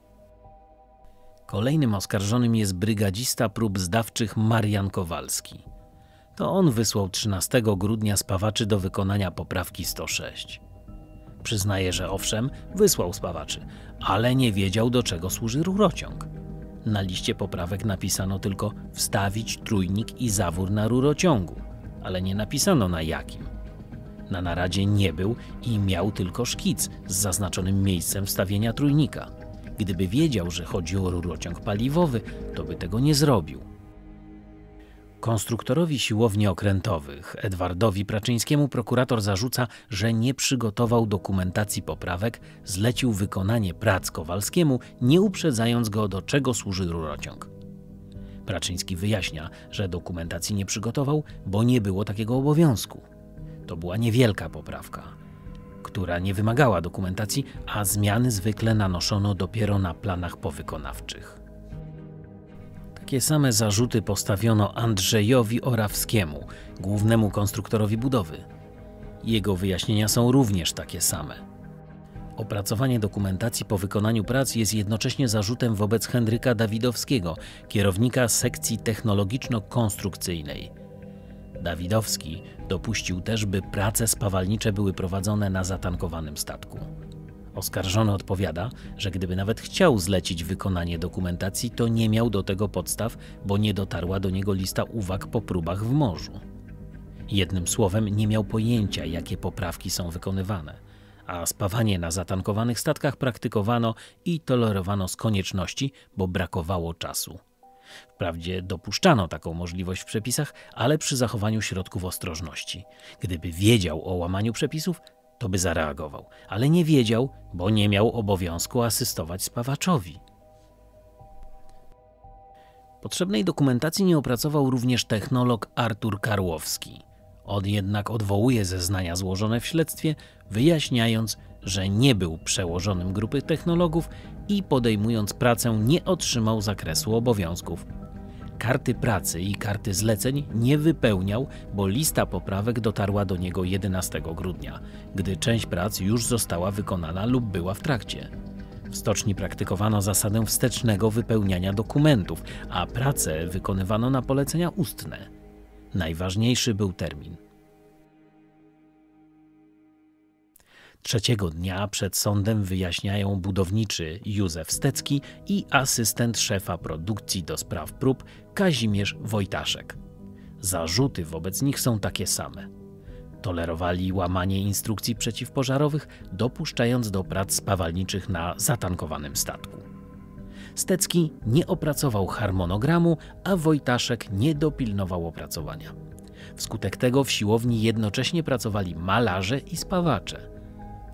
Kolejnym oskarżonym jest brygadzista prób zdawczych Marian Kowalski. To on wysłał trzynastego grudnia spawaczy do wykonania poprawki sto sześć. Przyznaje, że owszem, wysłał spawaczy, ale nie wiedział, do czego służy rurociąg. Na liście poprawek napisano tylko wstawić trójnik i zawór na rurociągu, ale nie napisano na jakim. Na naradzie nie był i miał tylko szkic z zaznaczonym miejscem wstawienia trójnika. Gdyby wiedział, że chodzi o rurociąg paliwowy, to by tego nie zrobił. Konstruktorowi siłowni okrętowych Edwardowi Praczyńskiemu prokurator zarzuca, że nie przygotował dokumentacji poprawek, zlecił wykonanie prac Kowalskiemu, nie uprzedzając go, do czego służy rurociąg. Praczyński wyjaśnia, że dokumentacji nie przygotował, bo nie było takiego obowiązku. To była niewielka poprawka, która nie wymagała dokumentacji, a zmiany zwykle nanoszono dopiero na planach powykonawczych. Takie same zarzuty postawiono Andrzejowi Orawskiemu, głównemu konstruktorowi budowy. Jego wyjaśnienia są również takie same. Opracowanie dokumentacji po wykonaniu prac jest jednocześnie zarzutem wobec Henryka Dawidowskiego, kierownika sekcji technologiczno-konstrukcyjnej. Dawidowski dopuścił też, by prace spawalnicze były prowadzone na zatankowanym statku. Oskarżony odpowiada, że gdyby nawet chciał zlecić wykonanie dokumentacji, to nie miał do tego podstaw, bo nie dotarła do niego lista uwag po próbach w morzu. Jednym słowem, nie miał pojęcia, jakie poprawki są wykonywane, a spawanie na zatankowanych statkach praktykowano i tolerowano z konieczności, bo brakowało czasu. Wprawdzie dopuszczano taką możliwość w przepisach, ale przy zachowaniu środków ostrożności. Gdyby wiedział o łamaniu przepisów, to by zareagował, ale nie wiedział, bo nie miał obowiązku asystować spawaczowi. Potrzebnej dokumentacji nie opracował również technolog Artur Karłowski. On jednak odwołuje zeznania złożone w śledztwie, wyjaśniając, że nie był przełożonym grupy technologów i podejmując pracę nie otrzymał zakresu obowiązków. Karty pracy i karty zleceń nie wypełniał, bo lista poprawek dotarła do niego jedenastego grudnia, gdy część prac już została wykonana lub była w trakcie. W stoczni praktykowano zasadę wstecznego wypełniania dokumentów, a prace wykonywano na polecenia ustne. Najważniejszy był termin. Trzeciego dnia przed sądem wyjaśniają budowniczy Józef Stecki i asystent szefa produkcji do spraw prób Kazimierz Wojtaszek. Zarzuty wobec nich są takie same. Tolerowali łamanie instrukcji przeciwpożarowych, dopuszczając do prac spawalniczych na zatankowanym statku. Stecki nie opracował harmonogramu, a Wojtaszek nie dopilnował opracowania. Wskutek tego w siłowni jednocześnie pracowali malarze i spawacze.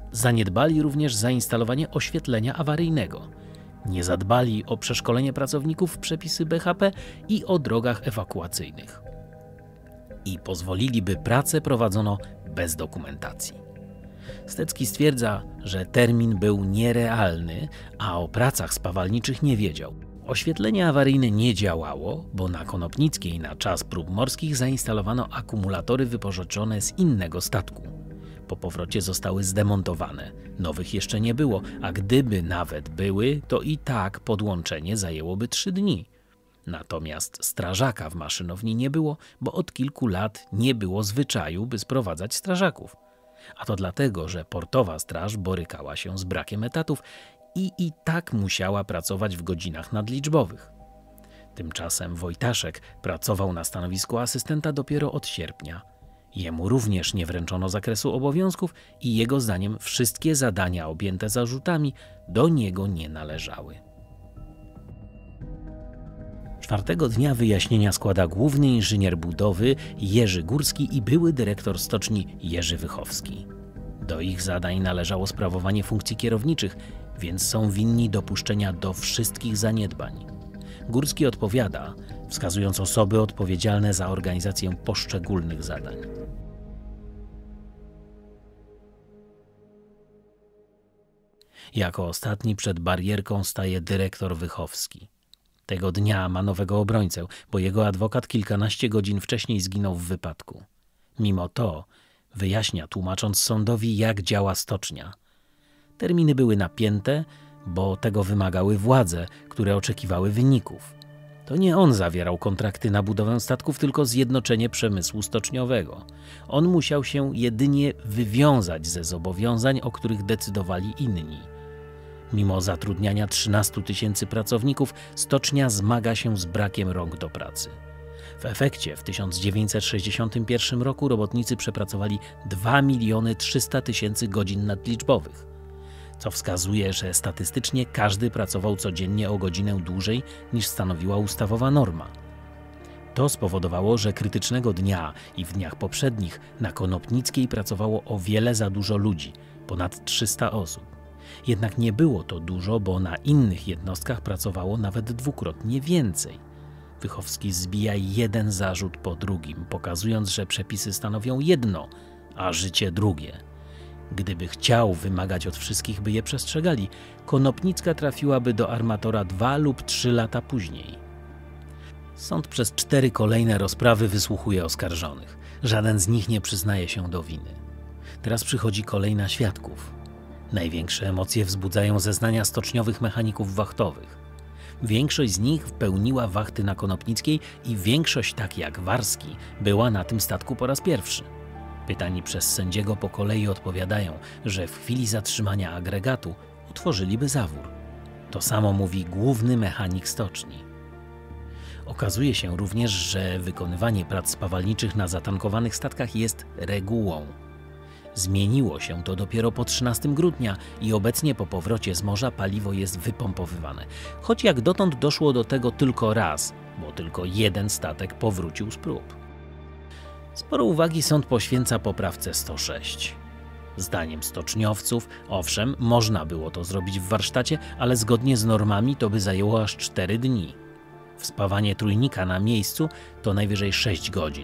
Zaniedbali również zainstalowanie oświetlenia awaryjnego. Nie zadbali o przeszkolenie pracowników w przepisy B H P i o drogach ewakuacyjnych. I pozwolili, by pracę prowadzono bez dokumentacji. Stecki stwierdza, że termin był nierealny, a o pracach spawalniczych nie wiedział. Oświetlenie awaryjne nie działało, bo na Konopnickiej na czas prób morskich zainstalowano akumulatory wypożyczone z innego statku. Po powrocie zostały zdemontowane, nowych jeszcze nie było, a gdyby nawet były, to i tak podłączenie zajęłoby trzy dni. Natomiast strażaka w maszynowni nie było, bo od kilku lat nie było zwyczaju, by sprowadzać strażaków. A to dlatego, że portowa straż borykała się z brakiem etatów i i tak musiała pracować w godzinach nadliczbowych. Tymczasem Wojtaszek pracował na stanowisku asystenta dopiero od sierpnia. Jemu również nie wręczono zakresu obowiązków i jego zdaniem wszystkie zadania objęte zarzutami do niego nie należały. Czwartego dnia wyjaśnienia składa główny inżynier budowy Jerzy Górski i były dyrektor stoczni Jerzy Wychowski. Do ich zadań należało sprawowanie funkcji kierowniczych, więc są winni dopuszczenia do wszystkich zaniedbań. Górski odpowiada, wskazując osoby odpowiedzialne za organizację poszczególnych zadań. Jako ostatni przed barierką staje dyrektor Wychowski. Tego dnia ma nowego obrońcę, bo jego adwokat kilkanaście godzin wcześniej zginął w wypadku. Mimo to wyjaśnia, tłumacząc sądowi, jak działa stocznia. Terminy były napięte, bo tego wymagały władze, które oczekiwały wyników. To nie on zawierał kontrakty na budowę statków, tylko Zjednoczenie Przemysłu Stoczniowego. On musiał się jedynie wywiązać ze zobowiązań, o których decydowali inni. Mimo zatrudniania trzynastu tysięcy pracowników, stocznia zmaga się z brakiem rąk do pracy. W efekcie w tysiąc dziewięćset sześćdziesiątym pierwszym roku robotnicy przepracowali dwa miliony trzysta tysięcy godzin nadliczbowych, co wskazuje, że statystycznie każdy pracował codziennie o godzinę dłużej niż stanowiła ustawowa norma. To spowodowało, że krytycznego dnia i w dniach poprzednich na Konopnickiej pracowało o wiele za dużo ludzi, ponad trzysta osób. Jednak nie było to dużo, bo na innych jednostkach pracowało nawet dwukrotnie więcej. Wychowski zbija jeden zarzut po drugim, pokazując, że przepisy stanowią jedno, a życie drugie. Gdyby chciał wymagać od wszystkich, by je przestrzegali, Konopnicka trafiłaby do armatora dwa lub trzy lata później. Sąd przez cztery kolejne rozprawy wysłuchuje oskarżonych. Żaden z nich nie przyznaje się do winy. Teraz przychodzi kolej na świadków. Największe emocje wzbudzają zeznania stoczniowych mechaników wachtowych. Większość z nich pełniła wachty na Konopnickiej i większość, tak jak Warski, była na tym statku po raz pierwszy. Pytani przez sędziego po kolei odpowiadają, że w chwili zatrzymania agregatu utworzyliby zawór. To samo mówi główny mechanik stoczni. Okazuje się również, że wykonywanie prac spawalniczych na zatankowanych statkach jest regułą. Zmieniło się to dopiero po trzynastego grudnia i obecnie po powrocie z morza paliwo jest wypompowywane. Choć jak dotąd doszło do tego tylko raz, bo tylko jeden statek powrócił z prób. Sporo uwagi sąd poświęca poprawce sto sześć. Zdaniem stoczniowców, owszem, można było to zrobić w warsztacie, ale zgodnie z normami to by zajęło aż cztery dni. Wspawanie trójnika na miejscu to najwyżej sześć godzin.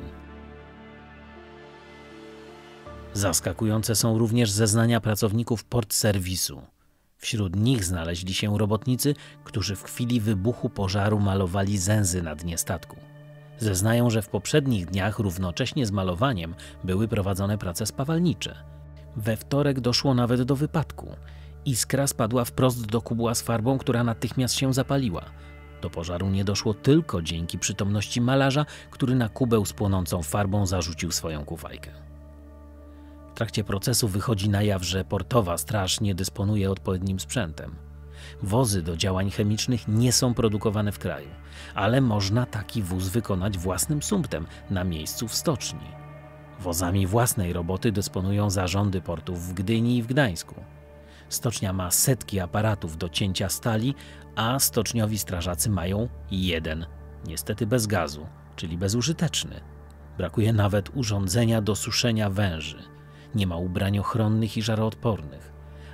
Zaskakujące są również zeznania pracowników port serwisu. Wśród nich znaleźli się robotnicy, którzy w chwili wybuchu pożaru malowali zęzy na dnie statku. Zeznają, że w poprzednich dniach równocześnie z malowaniem były prowadzone prace spawalnicze. We wtorek doszło nawet do wypadku. Iskra spadła wprost do kubła z farbą, która natychmiast się zapaliła. Do pożaru nie doszło tylko dzięki przytomności malarza, który na kubeł z płonącą farbą zarzucił swoją kuwajkę. W trakcie procesu wychodzi na jaw, że portowa straż nie dysponuje odpowiednim sprzętem. Wozy do działań chemicznych nie są produkowane w kraju, ale można taki wóz wykonać własnym sumptem na miejscu w stoczni. Wozami własnej roboty dysponują zarządy portów w Gdyni i w Gdańsku. Stocznia ma setki aparatów do cięcia stali, a stoczniowi strażacy mają jeden, niestety bez gazu, czyli bezużyteczny. Brakuje nawet urządzenia do suszenia węży. Nie ma ubrań ochronnych i żaroodpornych.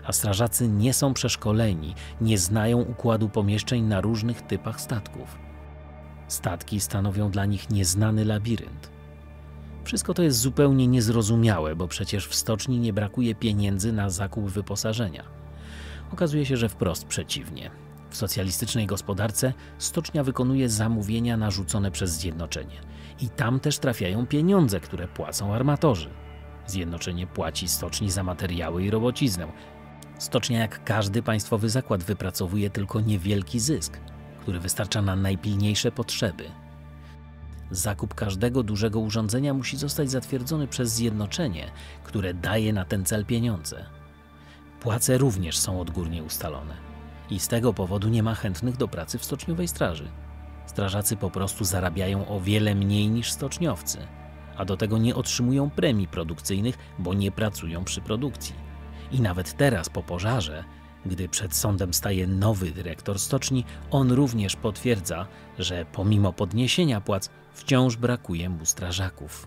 a strażacy nie są przeszkoleni, nie znają układu pomieszczeń na różnych typach statków. Statki stanowią dla nich nieznany labirynt. Wszystko to jest zupełnie niezrozumiałe, bo przecież w stoczni nie brakuje pieniędzy na zakup wyposażenia. Okazuje się, że wprost przeciwnie. W socjalistycznej gospodarce stocznia wykonuje zamówienia narzucone przez Zjednoczenie. I tam też trafiają pieniądze, które płacą armatorzy. Zjednoczenie płaci stoczni za materiały i robociznę. Stocznia, jak każdy państwowy zakład, wypracowuje tylko niewielki zysk, który wystarcza na najpilniejsze potrzeby. Zakup każdego dużego urządzenia musi zostać zatwierdzony przez Zjednoczenie, które daje na ten cel pieniądze. Płace również są odgórnie ustalone i z tego powodu nie ma chętnych do pracy w stoczniowej straży. Strażacy po prostu zarabiają o wiele mniej niż stoczniowcy, a do tego nie otrzymują premii produkcyjnych, bo nie pracują przy produkcji. I nawet teraz po pożarze, gdy przed sądem staje nowy dyrektor stoczni, on również potwierdza, że pomimo podniesienia płac wciąż brakuje mu strażaków.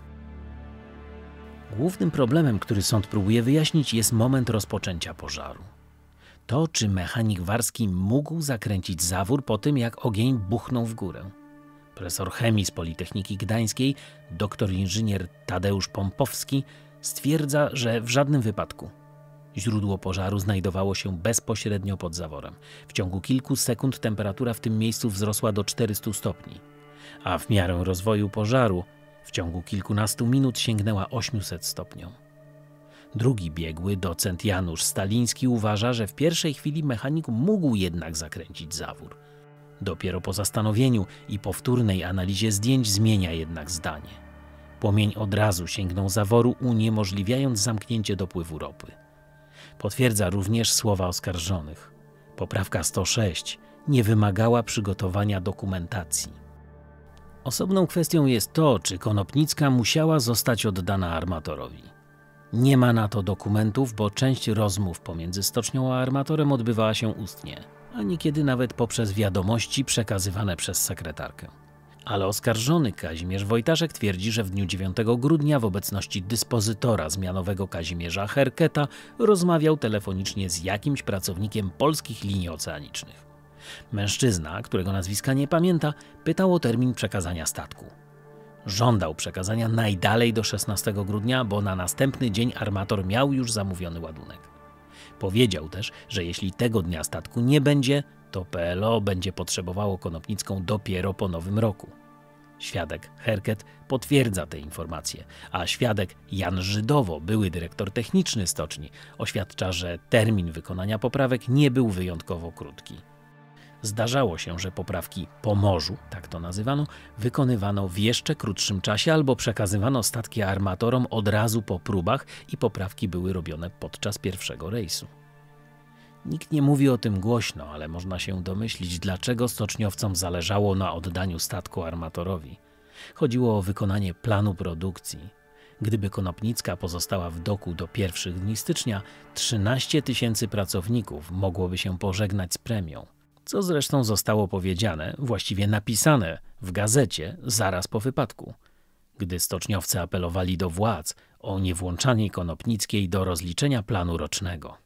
Głównym problemem, który sąd próbuje wyjaśnić, jest moment rozpoczęcia pożaru. To, czy mechanik Warski mógł zakręcić zawór po tym, jak ogień buchnął w górę. Profesor chemii z Politechniki Gdańskiej, doktor inżynier Tadeusz Pompowski stwierdza, że w żadnym wypadku. Źródło pożaru znajdowało się bezpośrednio pod zaworem. W ciągu kilku sekund temperatura w tym miejscu wzrosła do czterystu stopni, a w miarę rozwoju pożaru w ciągu kilkunastu minut sięgnęła osiemset stopniom. Drugi biegły, docent Janusz Staliński, uważa, że w pierwszej chwili mechanik mógł jednak zakręcić zawór. Dopiero po zastanowieniu i powtórnej analizie zdjęć zmienia jednak zdanie. Płomień od razu sięgnął zaworu, uniemożliwiając zamknięcie dopływu ropy. Potwierdza również słowa oskarżonych. Poprawka sto sześć nie wymagała przygotowania dokumentacji. Osobną kwestią jest to, czy Konopnicka musiała zostać oddana armatorowi. Nie ma na to dokumentów, bo część rozmów pomiędzy stocznią a armatorem odbywała się ustnie, a niekiedy nawet poprzez wiadomości przekazywane przez sekretarkę. Ale oskarżony Kazimierz Wojtaszek twierdzi, że w dniu dziewiątego grudnia w obecności dyspozytora zmianowego Kazimierza Herketa rozmawiał telefonicznie z jakimś pracownikiem polskich linii oceanicznych. Mężczyzna, którego nazwiska nie pamięta, pytał o termin przekazania statku. Żądał przekazania najdalej do szesnastego grudnia, bo na następny dzień armator miał już zamówiony ładunek. Powiedział też, że jeśli tego dnia statku nie będzie, to P L O będzie potrzebowało Konopnicką dopiero po nowym roku. Świadek Herket potwierdza te informacje, a świadek Jan Żydowo, były dyrektor techniczny stoczni, oświadcza, że termin wykonania poprawek nie był wyjątkowo krótki. Zdarzało się, że poprawki po morzu, tak to nazywano, wykonywano w jeszcze krótszym czasie albo przekazywano statki armatorom od razu po próbach i poprawki były robione podczas pierwszego rejsu. Nikt nie mówi o tym głośno, ale można się domyślić, dlaczego stoczniowcom zależało na oddaniu statku armatorowi. Chodziło o wykonanie planu produkcji. Gdyby Konopnicka pozostała w doku do pierwszych dni stycznia, trzynaście tysięcy pracowników mogłoby się pożegnać z premią. Co zresztą zostało powiedziane, właściwie napisane w gazecie zaraz po wypadku, gdy stoczniowcy apelowali do władz o niewłączanie Konopnickiej do rozliczenia planu rocznego.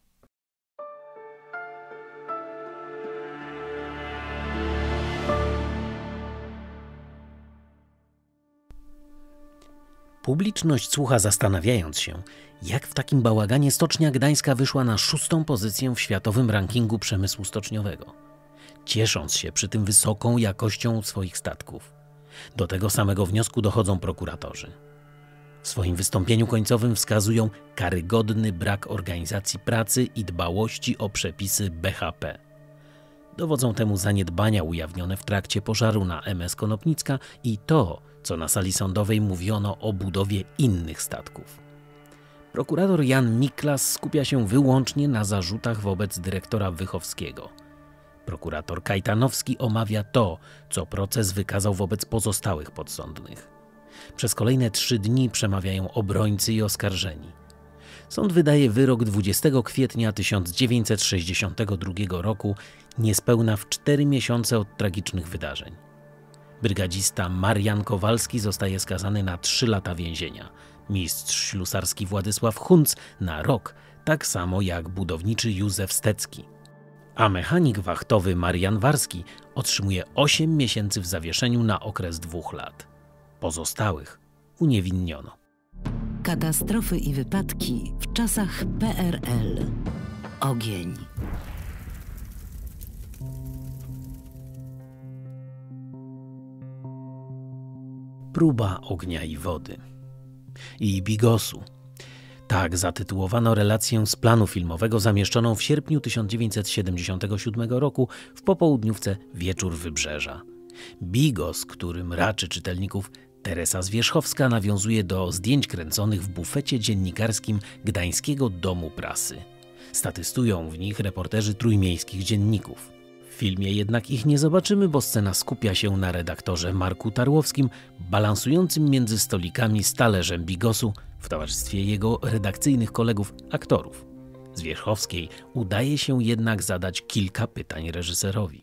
Publiczność słucha, zastanawiając się, jak w takim bałaganie Stocznia Gdańska wyszła na szóstą pozycję w światowym rankingu przemysłu stoczniowego, ciesząc się przy tym wysoką jakością swoich statków. Do tego samego wniosku dochodzą prokuratorzy. W swoim wystąpieniu końcowym wskazują karygodny brak organizacji pracy i dbałości o przepisy B H P. Dowodzą temu zaniedbania ujawnione w trakcie pożaru na M S Konopnicka i to, co na sali sądowej mówiono o budowie innych statków. Prokurator Jan Miklas skupia się wyłącznie na zarzutach wobec dyrektora Wychowskiego. Prokurator Kajtanowski omawia to, co proces wykazał wobec pozostałych podsądnych. Przez kolejne trzy dni przemawiają obrońcy i oskarżeni. Sąd wydaje wyrok dwudziestego kwietnia tysiąc dziewięćset sześćdziesiątego drugiego roku, niespełna w cztery miesiące od tragicznych wydarzeń. Brygadzista Marian Kowalski zostaje skazany na trzy lata więzienia, mistrz ślusarski Władysław Hunc na rok, tak samo jak budowniczy Józef Stecki. A mechanik wachtowy Marian Warski otrzymuje osiem miesięcy w zawieszeniu na okres dwóch lat. Pozostałych uniewinniono. Katastrofy i wypadki w czasach P R L. Ogień. Próba ognia i wody. I bigosu. Tak zatytułowano relację z planu filmowego zamieszczoną w sierpniu tysiąc dziewięćset siedemdziesiątego siódmego roku w popołudniówce Wieczór Wybrzeża. Bigos, którym raczy czytelników Teresa Zwierzchowska, nawiązuje do zdjęć kręconych w bufecie dziennikarskim Gdańskiego Domu Prasy. Statystują w nich reporterzy trójmiejskich dzienników. W filmie jednak ich nie zobaczymy, bo scena skupia się na redaktorze Marku Tarłowskim, balansującym między stolikami z talerzem bigosu w towarzystwie jego redakcyjnych kolegów aktorów. Zwierzchowskiej udaje się jednak zadać kilka pytań reżyserowi.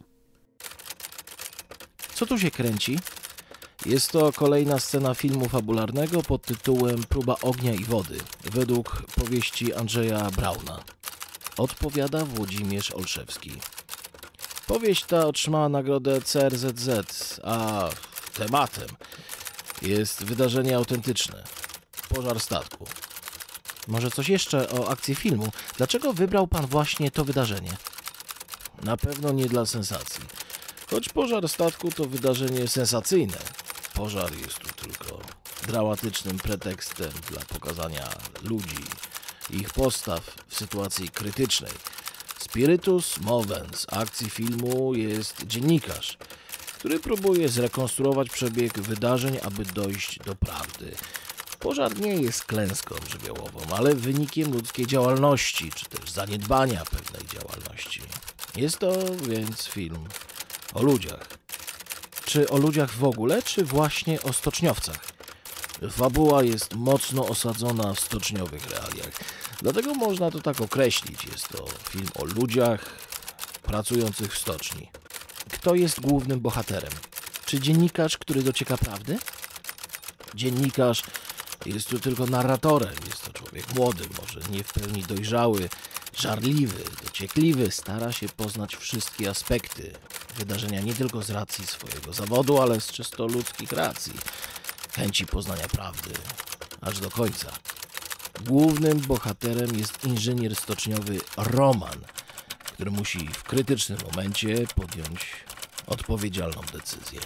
Co tu się kręci? Jest to kolejna scena filmu fabularnego pod tytułem Próba ognia i wody, według powieści Andrzeja Brauna. Odpowiada Włodzimierz Olszewski. Powieść ta otrzymała nagrodę C R Z Z, a tematem jest wydarzenie autentyczne. Pożar statku. Może coś jeszcze o akcji filmu? Dlaczego wybrał pan właśnie to wydarzenie? Na pewno nie dla sensacji. Choć pożar statku to wydarzenie sensacyjne, pożar jest tu tylko dramatycznym pretekstem dla pokazania ludzi i ich postaw w sytuacji krytycznej. Spiritus movens akcji filmu jest dziennikarz, który próbuje zrekonstruować przebieg wydarzeń, aby dojść do prawdy. Pożar nie jest klęską żywiołową, ale wynikiem ludzkiej działalności, czy też zaniedbania pewnej działalności. Jest to więc film o ludziach. Czy o ludziach w ogóle, czy właśnie o stoczniowcach? Fabuła jest mocno osadzona w stoczniowych realiach. Dlatego można to tak określić. Jest to film o ludziach pracujących w stoczni. Kto jest głównym bohaterem? Czy dziennikarz, który docieka prawdy? Dziennikarz jest tu tylko narratorem. Jest to człowiek młody, może nie w pełni dojrzały, żarliwy, dociekliwy. Stara się poznać wszystkie aspekty wydarzenia nie tylko z racji swojego zawodu, ale z czysto ludzkich racji. Chęci poznania prawdy aż do końca. Głównym bohaterem jest inżynier stoczniowy Roman, który musi w krytycznym momencie podjąć odpowiedzialną decyzję.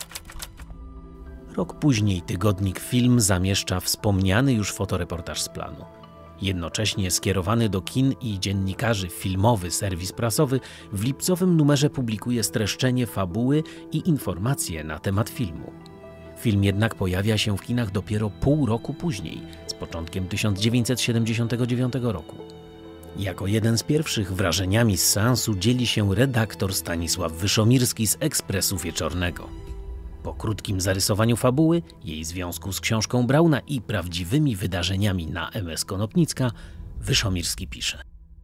Rok później tygodnik Film zamieszcza wspomniany już fotoreportaż z planu. Jednocześnie skierowany do kin i dziennikarzy filmowy serwis prasowy w lipcowym numerze publikuje streszczenie fabuły i informacje na temat filmu. Film jednak pojawia się w kinach dopiero pół roku później, z początkiem tysiąc dziewięćset siedemdziesiątego dziewiątego roku. Jako jeden z pierwszych wrażeniami z seansu dzieli się redaktor Stanisław Wyszomirski z Ekspresu Wieczornego. Po krótkim zarysowaniu fabuły, jej związku z książką Brauna i prawdziwymi wydarzeniami na M S Konopnicka, Wyszomirski pisze.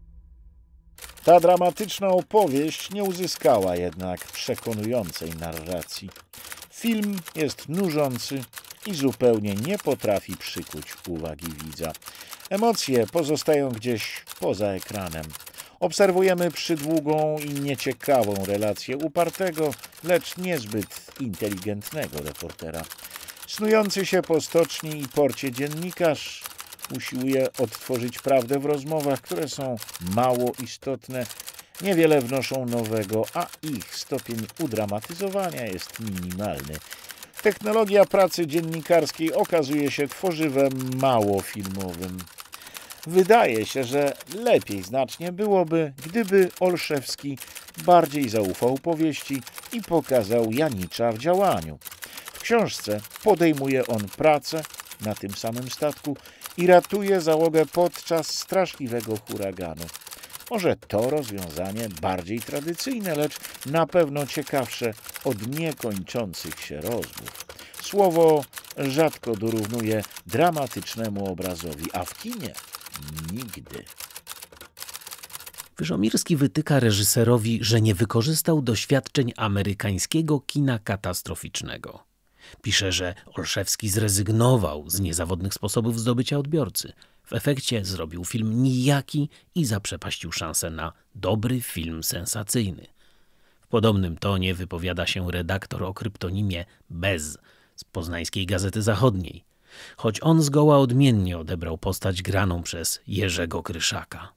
Ta dramatyczna opowieść nie uzyskała jednak przekonującej narracji. Film jest nużący i zupełnie nie potrafi przykuć uwagi widza. Emocje pozostają gdzieś poza ekranem. Obserwujemy przydługą i nieciekawą relację upartego, lecz niezbyt inteligentnego reportera. Snujący się po stoczni i porcie dziennikarz usiłuje odtworzyć prawdę w rozmowach, które są mało istotne, niewiele wnoszą nowego, a ich stopień udramatyzowania jest minimalny. Technologia pracy dziennikarskiej okazuje się tworzywem mało filmowym. Wydaje się, że lepiej znacznie byłoby, gdyby Olszewski bardziej zaufał powieści i pokazał Janicza w działaniu. W książce podejmuje on pracę na tym samym statku i ratuje załogę podczas straszliwego huraganu. Może to rozwiązanie bardziej tradycyjne, lecz na pewno ciekawsze od niekończących się rozmów. Słowo rzadko dorównuje dramatycznemu obrazowi, a w kinie nigdy. Wyszomirski wytyka reżyserowi, że nie wykorzystał doświadczeń amerykańskiego kina katastroficznego. Pisze, że Olszewski zrezygnował z niezawodnych sposobów zdobycia odbiorcy. W efekcie zrobił film nijaki i zaprzepaścił szansę na dobry film sensacyjny. W podobnym tonie wypowiada się redaktor o kryptonimie Bez z Poznańskiej Gazety Zachodniej, choć on zgoła odmiennie odebrał postać graną przez Jerzego Kryszaka.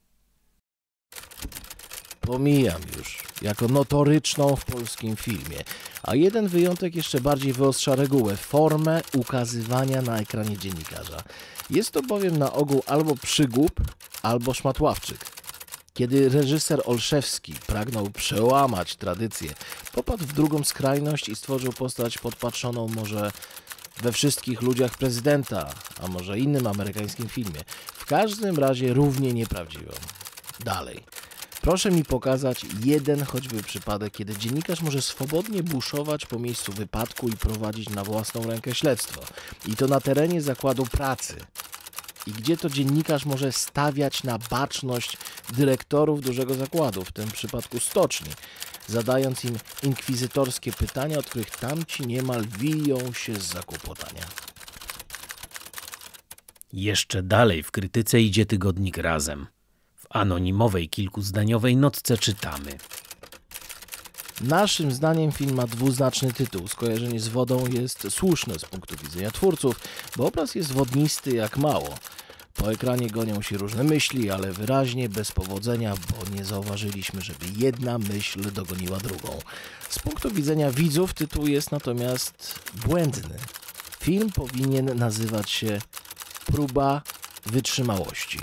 Pomijam już, jako notoryczną w polskim filmie, a jeden wyjątek jeszcze bardziej wyostrza regułę, formę ukazywania na ekranie dziennikarza. Jest to bowiem na ogół albo przygłup, albo szmatławczyk. Kiedy reżyser Olszewski pragnął przełamać tradycję, popadł w drugą skrajność i stworzył postać podpatrzoną może we wszystkich ludziach prezydenta, a może innym amerykańskim filmie. W każdym razie równie nieprawdziwą. Dalej. Proszę mi pokazać jeden choćby przypadek, kiedy dziennikarz może swobodnie buszować po miejscu wypadku i prowadzić na własną rękę śledztwo. I to na terenie zakładu pracy. I gdzie to dziennikarz może stawiać na baczność dyrektorów dużego zakładu, w tym przypadku stoczni, zadając im inkwizytorskie pytania, od których tamci niemal wiją się z zakłopotania. Jeszcze dalej w krytyce idzie tygodnik Razem. W anonimowej, kilkuzdaniowej notce czytamy: Naszym zdaniem film ma dwuznaczny tytuł. Skojarzenie z wodą jest słuszne z punktu widzenia twórców, bo obraz jest wodnisty jak mało. Po ekranie gonią się różne myśli, ale wyraźnie, bez powodzenia, bo nie zauważyliśmy, żeby jedna myśl dogoniła drugą. Z punktu widzenia widzów tytuł jest natomiast błędny. Film powinien nazywać się Próba wytrzymałości.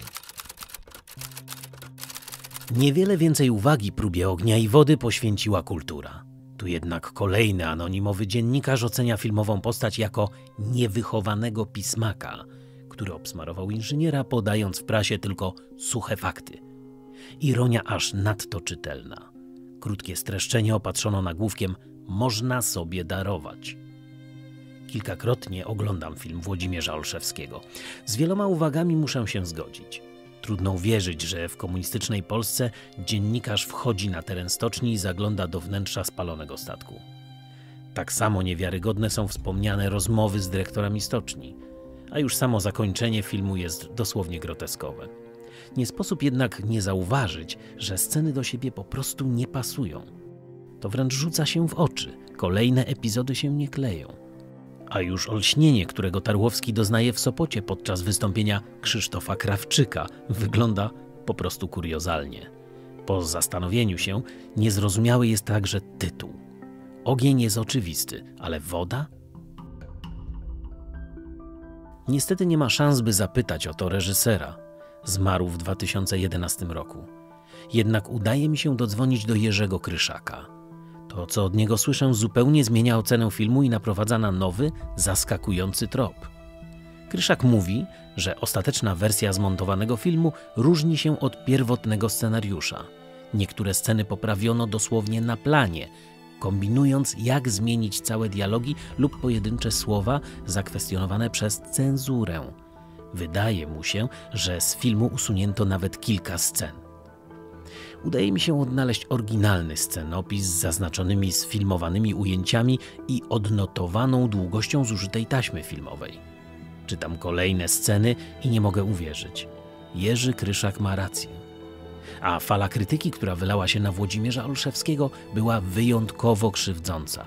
Niewiele więcej uwagi próbie Ognia i Wody poświęciła Kultura. Tu jednak kolejny anonimowy dziennikarz ocenia filmową postać jako niewychowanego pismaka, który obsmarował inżyniera, podając w prasie tylko suche fakty. Ironia aż nadto czytelna. Krótkie streszczenie opatrzono nagłówkiem „Można sobie darować”. Kilkakrotnie oglądam film Włodzimierza Olszewskiego. Z wieloma uwagami muszę się zgodzić. Trudno uwierzyć, że w komunistycznej Polsce dziennikarz wchodzi na teren stoczni i zagląda do wnętrza spalonego statku. Tak samo niewiarygodne są wspomniane rozmowy z dyrektorami stoczni, a już samo zakończenie filmu jest dosłownie groteskowe. Nie sposób jednak nie zauważyć, że sceny do siebie po prostu nie pasują. To wręcz rzuca się w oczy, kolejne epizody się nie kleją. A już olśnienie, którego Tarłowski doznaje w Sopocie podczas wystąpienia Krzysztofa Krawczyka, wygląda po prostu kuriozalnie. Po zastanowieniu się niezrozumiały jest także tytuł. Ogień jest oczywisty, ale woda? Niestety nie ma szans, by zapytać o to reżysera. Zmarł w dwa tysiące jedenastym roku. Jednak udaje mi się dodzwonić do Jerzego Kryszaka. To, co od niego słyszę, zupełnie zmienia ocenę filmu i naprowadza na nowy, zaskakujący trop. Kryszak mówi, że ostateczna wersja zmontowanego filmu różni się od pierwotnego scenariusza. Niektóre sceny poprawiono dosłownie na planie, kombinując, jak zmienić całe dialogi lub pojedyncze słowa zakwestionowane przez cenzurę. Wydaje mu się, że z filmu usunięto nawet kilka scen. Udaje mi się odnaleźć oryginalny scenopis z zaznaczonymi sfilmowanymi ujęciami i odnotowaną długością zużytej taśmy filmowej. Czytam kolejne sceny i nie mogę uwierzyć. Jerzy Kryszak ma rację. A fala krytyki, która wylała się na Włodzimierza Olszewskiego, była wyjątkowo krzywdząca.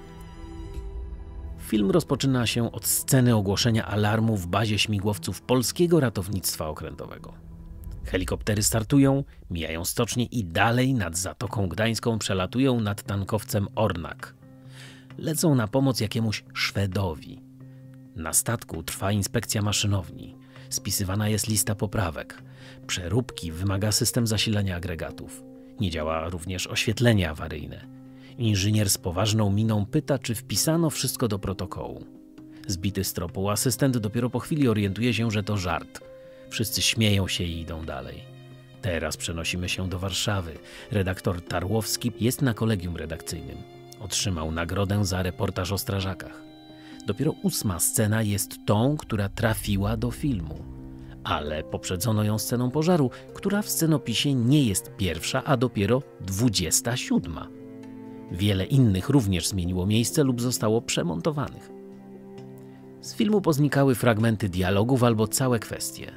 Film rozpoczyna się od sceny ogłoszenia alarmu w bazie śmigłowców Polskiego Ratownictwa Okrętowego. Helikoptery startują, mijają stocznię i dalej nad Zatoką Gdańską przelatują nad tankowcem Ornak. Lecą na pomoc jakiemuś Szwedowi. Na statku trwa inspekcja maszynowni. Spisywana jest lista poprawek. Przeróbki wymaga system zasilania agregatów. Nie działa również oświetlenie awaryjne. Inżynier z poważną miną pyta, czy wpisano wszystko do protokołu. Zbity z tropu asystent dopiero po chwili orientuje się, że to żart. Wszyscy śmieją się i idą dalej. Teraz przenosimy się do Warszawy. Redaktor Tarłowski jest na kolegium redakcyjnym. Otrzymał nagrodę za reportaż o strażakach. Dopiero ósma scena jest tą, która trafiła do filmu. Ale poprzedzono ją sceną pożaru, która w scenopisie nie jest pierwsza, a dopiero dwudziesta siódma. Wiele innych również zmieniło miejsce lub zostało przemontowanych. Z filmu poznikały fragmenty dialogów albo całe kwestie.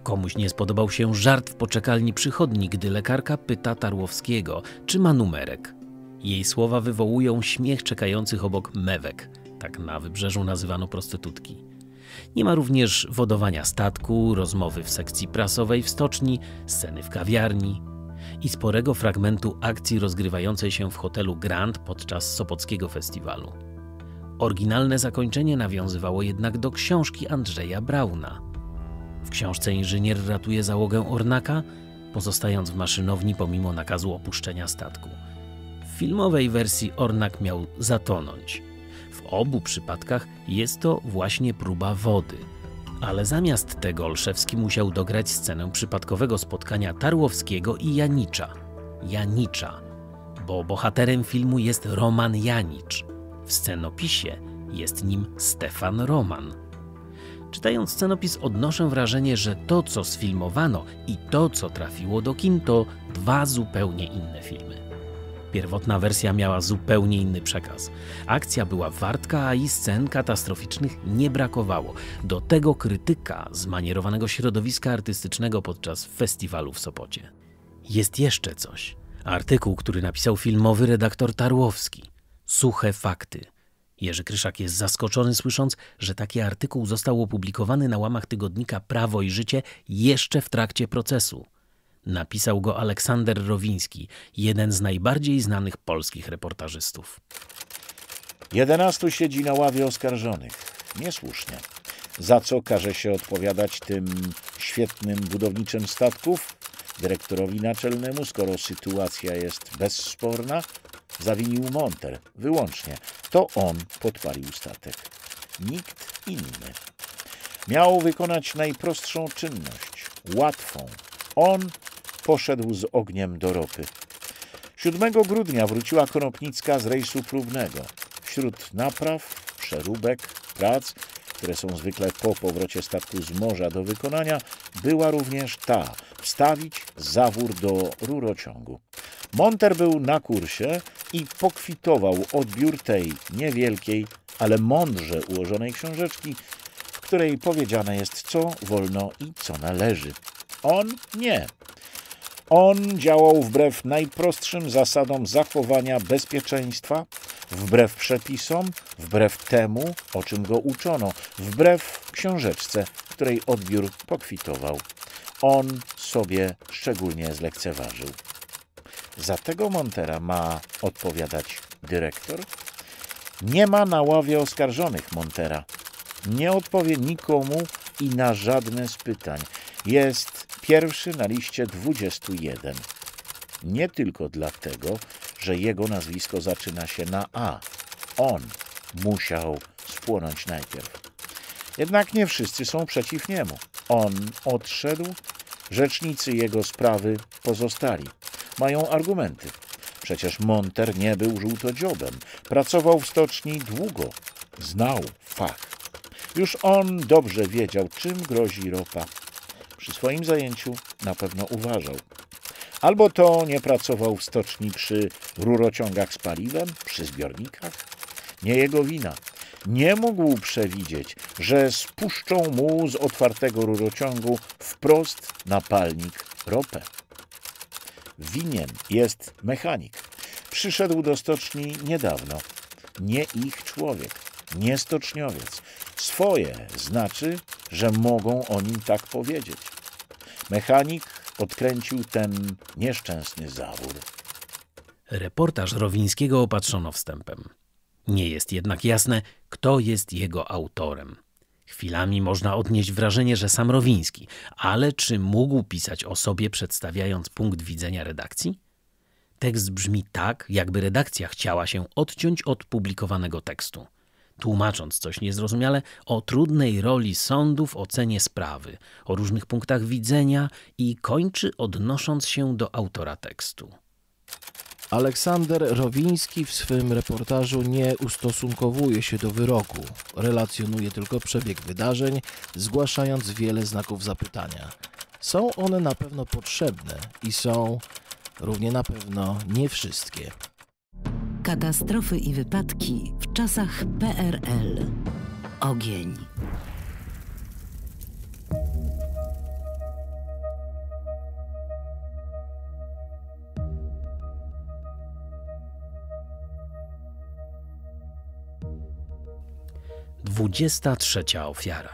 Komuś nie spodobał się żart w poczekalni przychodni, gdy lekarka pyta Tarłowskiego, czy ma numerek. Jej słowa wywołują śmiech czekających obok mewek, tak na Wybrzeżu nazywano prostytutki. Nie ma również wodowania statku, rozmowy w sekcji prasowej w stoczni, sceny w kawiarni i sporego fragmentu akcji rozgrywającej się w hotelu Grand podczas Sopockiego Festiwalu. Oryginalne zakończenie nawiązywało jednak do książki Andrzeja Brauna. W książce inżynier ratuje załogę Ornaka, pozostając w maszynowni pomimo nakazu opuszczenia statku. W filmowej wersji Ornak miał zatonąć. W obu przypadkach jest to właśnie próba wody. Ale zamiast tego Olszewski musiał dograć scenę przypadkowego spotkania Tarłowskiego i Janicza. Janicza, bo bohaterem filmu jest Roman Janicz. W scenopisie jest nim Stefan Roman. Czytając scenopis odnoszę wrażenie, że to, co sfilmowano i to, co trafiło do kin, to dwa zupełnie inne filmy. Pierwotna wersja miała zupełnie inny przekaz. Akcja była wartka, a i scen katastroficznych nie brakowało. Do tego krytyka zmanierowanego środowiska artystycznego podczas festiwalu w Sopocie. Jest jeszcze coś. Artykuł, który napisał filmowy redaktor Tarłowski. Suche fakty. Jerzy Kryszak jest zaskoczony, słysząc, że taki artykuł został opublikowany na łamach tygodnika Prawo i Życie jeszcze w trakcie procesu. Napisał go Aleksander Rowiński, jeden z najbardziej znanych polskich reportażystów. Jedenastu siedzi na ławie oskarżonych. Niesłusznie. Za co każe się odpowiadać tym świetnym budowniczym statków? Dyrektorowi naczelnemu, skoro sytuacja jest bezsporna? Zawinił Monter. Wyłącznie. To on podpalił statek. Nikt inny. Miał wykonać najprostszą czynność. Łatwą. On poszedł z ogniem do ropy. siódmego grudnia wróciła Konopnicka z rejsu próbnego. Wśród napraw, przeróbek, prac, które są zwykle po powrocie statku z morza do wykonania, była również ta – wstawić zawór do rurociągu. Monter był na kursie i pokwitował odbiór tej niewielkiej, ale mądrze ułożonej książeczki, w której powiedziane jest, co wolno i co należy. On nie. On działał wbrew najprostszym zasadom zachowania bezpieczeństwa, wbrew przepisom, wbrew temu, o czym go uczono, wbrew książeczce, której odbiór pokwitował. On sobie szczególnie zlekceważył. Za tego Montera ma odpowiadać dyrektor? Nie ma na ławie oskarżonych Montera. Nie odpowie nikomu i na żadne z pytań. Jest pierwszy na liście dwudziestu jeden. Nie tylko dlatego, że jego nazwisko zaczyna się na A. On musiał spłonąć najpierw. Jednak nie wszyscy są przeciw niemu. On odszedł, rzecznicy jego sprawy pozostali. Mają argumenty. Przecież Monter nie był żółtodziobem. Pracował w stoczni długo. Znał fach. Już on dobrze wiedział, czym grozi ropa. Przy swoim zajęciu na pewno uważał. Albo to nie pracował w stoczni przy rurociągach z paliwem, przy zbiornikach. Nie jego wina. Nie mógł przewidzieć, że spuszczą mu z otwartego rurociągu wprost na palnik ropę. Winien jest mechanik. Przyszedł do stoczni niedawno. Nie ich człowiek, nie stoczniowiec. Swoje znaczy, że mogą o nim tak powiedzieć. Mechanik odkręcił ten nieszczęsny zawór. Reportaż Rowińskiego opatrzono wstępem. Nie jest jednak jasne, kto jest jego autorem. Chwilami można odnieść wrażenie, że sam Rowiński, ale czy mógł pisać o sobie, przedstawiając punkt widzenia redakcji? Tekst brzmi tak, jakby redakcja chciała się odciąć od publikowanego tekstu, tłumacząc coś niezrozumiale o trudnej roli sądu w ocenie sprawy, o różnych punktach widzenia i kończy odnosząc się do autora tekstu. Aleksander Rowiński w swym reportażu nie ustosunkowuje się do wyroku, relacjonuje tylko przebieg wydarzeń, zgłaszając wiele znaków zapytania. Są one na pewno potrzebne i są równie na pewno nie wszystkie. Katastrofy i wypadki w czasach P R L. Ogień. Dwudziesta trzecia ofiara.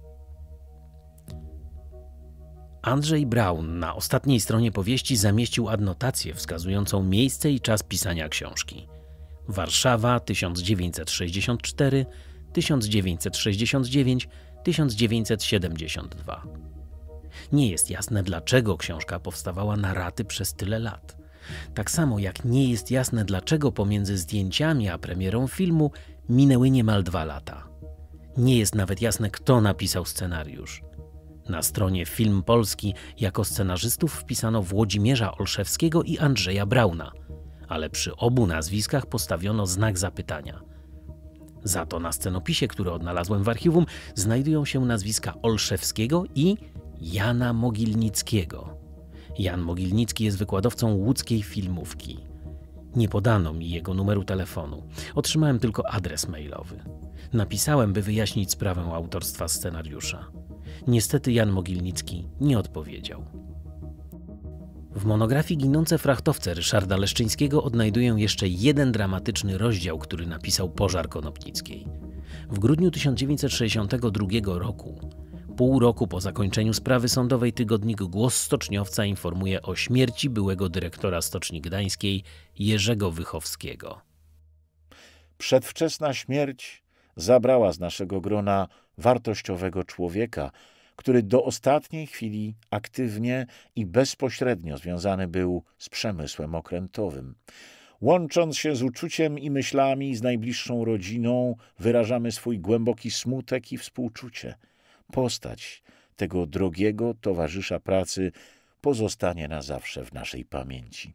Andrzej Braun na ostatniej stronie powieści zamieścił adnotację wskazującą miejsce i czas pisania książki. Warszawa tysiąc dziewięćset sześćdziesiąt cztery, tysiąc dziewięćset sześćdziesiąt dziewięć, tysiąc dziewięćset siedemdziesiąt dwa. Nie jest jasne, dlaczego książka powstawała na raty przez tyle lat. Tak samo jak nie jest jasne, dlaczego pomiędzy zdjęciami a premierą filmu minęły niemal dwa lata. Nie jest nawet jasne, kto napisał scenariusz. Na stronie Film Polski jako scenarzystów wpisano Włodzimierza Olszewskiego i Andrzeja Brauna, ale przy obu nazwiskach postawiono znak zapytania. Za to na scenopisie, który odnalazłem w archiwum, znajdują się nazwiska Olszewskiego i Jana Mogilnickiego. Jan Mogilnicki jest wykładowcą łódzkiej filmówki. Nie podano mi jego numeru telefonu. Otrzymałem tylko adres mailowy. Napisałem, by wyjaśnić sprawę autorstwa scenariusza. Niestety Jan Mogilnicki nie odpowiedział. W monografii Ginące frachtowce Ryszarda Leszczyńskiego odnajduję jeszcze jeden dramatyczny rozdział, który napisał Pożar Konopnickiej. W grudniu tysiąc dziewięćset sześćdziesiątego drugiego roku, pół roku po zakończeniu sprawy sądowej, tygodnik Głos Stoczniowca informuje o śmierci byłego dyrektora Stoczni Gdańskiej Jerzego Wychowskiego. Przedwczesna śmierć zabrała z naszego grona wartościowego człowieka, który do ostatniej chwili aktywnie i bezpośrednio związany był z przemysłem okrętowym. Łącząc się z uczuciem i myślami z najbliższą rodziną, wyrażamy swój głęboki smutek i współczucie. Postać tego drogiego towarzysza pracy pozostanie na zawsze w naszej pamięci.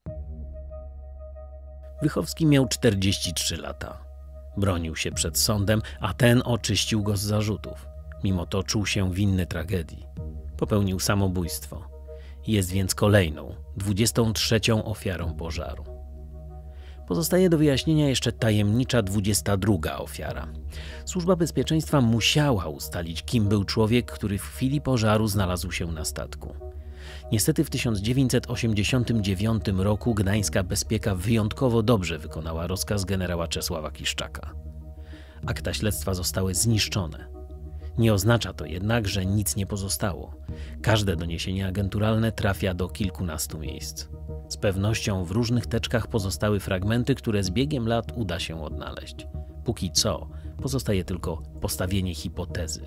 Wychowski miał czterdzieści trzy lata. Bronił się przed sądem, a ten oczyścił go z zarzutów. Mimo to czuł się winny tragedii. Popełnił samobójstwo. Jest więc kolejną, dwudziestą trzecią ofiarą pożaru. Pozostaje do wyjaśnienia jeszcze tajemnicza dwudziesta druga ofiara. Służba bezpieczeństwa musiała ustalić, kim był człowiek, który w chwili pożaru znalazł się na statku. Niestety w tysiąc dziewięćset osiemdziesiątym dziewiątym roku gdańska bezpieka wyjątkowo dobrze wykonała rozkaz generała Czesława Kiszczaka. Akta śledztwa zostały zniszczone. Nie oznacza to jednak, że nic nie pozostało. Każde doniesienie agenturalne trafia do kilkunastu miejsc. Z pewnością w różnych teczkach pozostały fragmenty, które z biegiem lat uda się odnaleźć. Póki co pozostaje tylko postawienie hipotezy.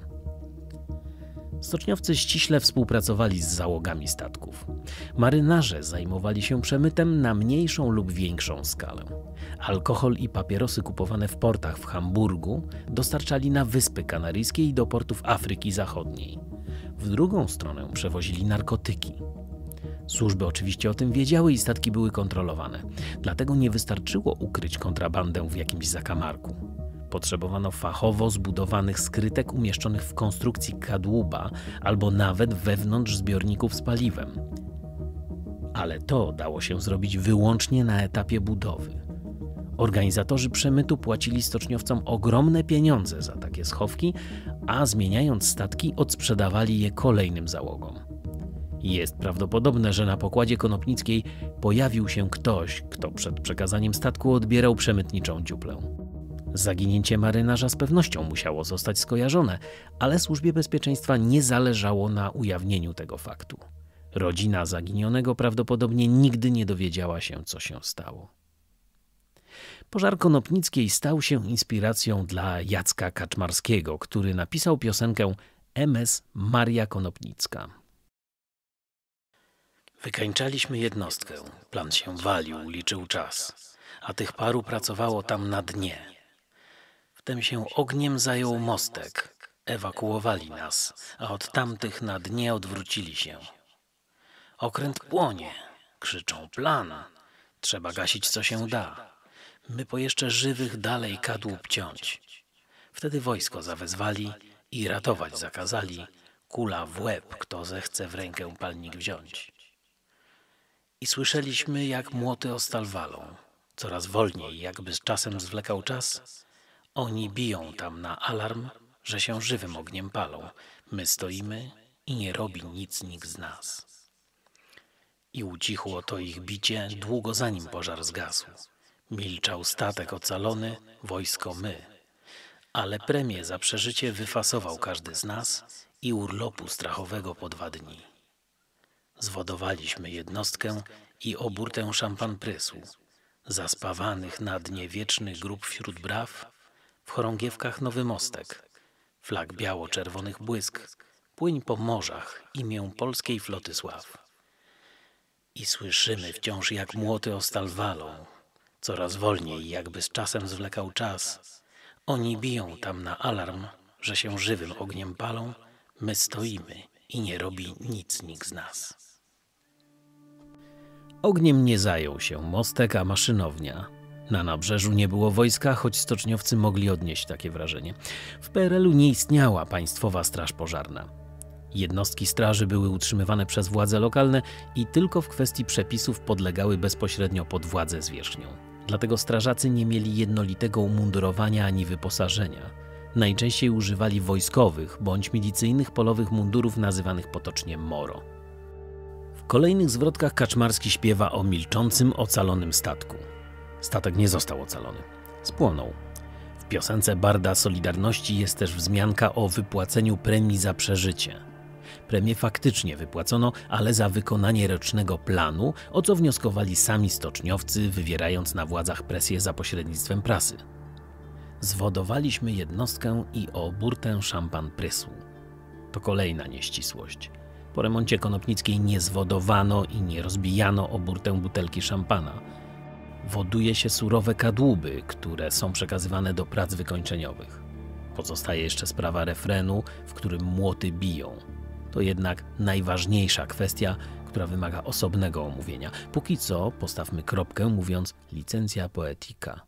Stoczniowcy ściśle współpracowali z załogami statków. Marynarze zajmowali się przemytem na mniejszą lub większą skalę. Alkohol i papierosy kupowane w portach w Hamburgu dostarczali na Wyspy Kanaryjskie i do portów Afryki Zachodniej. W drugą stronę przewozili narkotyki. Służby oczywiście o tym wiedziały i statki były kontrolowane. Dlatego nie wystarczyło ukryć kontrabandę w jakimś zakamarku. Potrzebowano fachowo zbudowanych skrytek umieszczonych w konstrukcji kadłuba albo nawet wewnątrz zbiorników z paliwem. Ale to dało się zrobić wyłącznie na etapie budowy. Organizatorzy przemytu płacili stoczniowcom ogromne pieniądze za takie schowki, a zmieniając statki odsprzedawali je kolejnym załogom. Jest prawdopodobne, że na pokładzie Konopnickiej pojawił się ktoś, kto przed przekazaniem statku odbierał przemytniczą dziuplę. Zaginięcie marynarza z pewnością musiało zostać skojarzone, ale służbie bezpieczeństwa nie zależało na ujawnieniu tego faktu. Rodzina zaginionego prawdopodobnie nigdy nie dowiedziała się, co się stało. Pożar Konopnickiej stał się inspiracją dla Jacka Kaczmarskiego, który napisał piosenkę M S Maria Konopnicka. Wykańczaliśmy jednostkę, plan się walił, liczył czas, a tych paru pracowało tam na dnie. Wtem się ogniem zajął mostek, ewakuowali nas, a od tamtych na dnie odwrócili się. Okręt płonie, krzyczą plan, trzeba gasić co się da. My po jeszcze żywych dalej kadłub ciąć. Wtedy wojsko zawezwali i ratować zakazali, kula w łeb, kto zechce w rękę palnik wziąć. I słyszeliśmy, jak młoty o stal walą, coraz wolniej, jakby z czasem zwlekał czas. Oni biją tam na alarm, że się żywym ogniem palą. My stoimy i nie robi nic nikt z nas. I ucichło to ich bicie długo zanim pożar zgasł. Milczał statek ocalony, wojsko my. ale premię za przeżycie wyfasował każdy z nas i urlopu strachowego po dwa dni. Zwodowaliśmy jednostkę i oburtę szampan prysł, zaspawanych na dnie wiecznych grup wśród braw, w chorągiewkach nowy mostek, flag biało-czerwonych błysk, płyń po morzach imię polskiej floty sław. I słyszymy wciąż, jak młoty o stal walą, coraz wolniej, jakby z czasem zwlekał czas. Oni biją tam na alarm, że się żywym ogniem palą, my stoimy i nie robi nic nikt z nas. Ogniem nie zajął się mostek, a maszynownia. Na nabrzeżu nie było wojska, choć stoczniowcy mogli odnieść takie wrażenie. W P R L u nie istniała państwowa straż pożarna. Jednostki straży były utrzymywane przez władze lokalne i tylko w kwestii przepisów podlegały bezpośrednio pod władzę zwierzchnią. Dlatego strażacy nie mieli jednolitego umundurowania ani wyposażenia. Najczęściej używali wojskowych bądź milicyjnych polowych mundurów nazywanych potocznie moro. W kolejnych zwrotkach Kaczmarski śpiewa o milczącym, ocalonym statku. Statek nie został ocalony. Spłonął. W piosence barda Solidarności jest też wzmianka o wypłaceniu premii za przeżycie. Premię faktycznie wypłacono, ale za wykonanie rocznego planu, o co wnioskowali sami stoczniowcy, wywierając na władzach presję za pośrednictwem prasy. Zwodowaliśmy jednostkę i o burtę szampan prysł. To kolejna nieścisłość. Po remoncie Konopnickiej nie zwodowano i nie rozbijano o burtę butelki szampana. Woduje się surowe kadłuby, które są przekazywane do prac wykończeniowych. Pozostaje jeszcze sprawa refrenu, w którym młoty biją. To jednak najważniejsza kwestia, która wymaga osobnego omówienia. Póki co postawmy kropkę, mówiąc licencja poetica.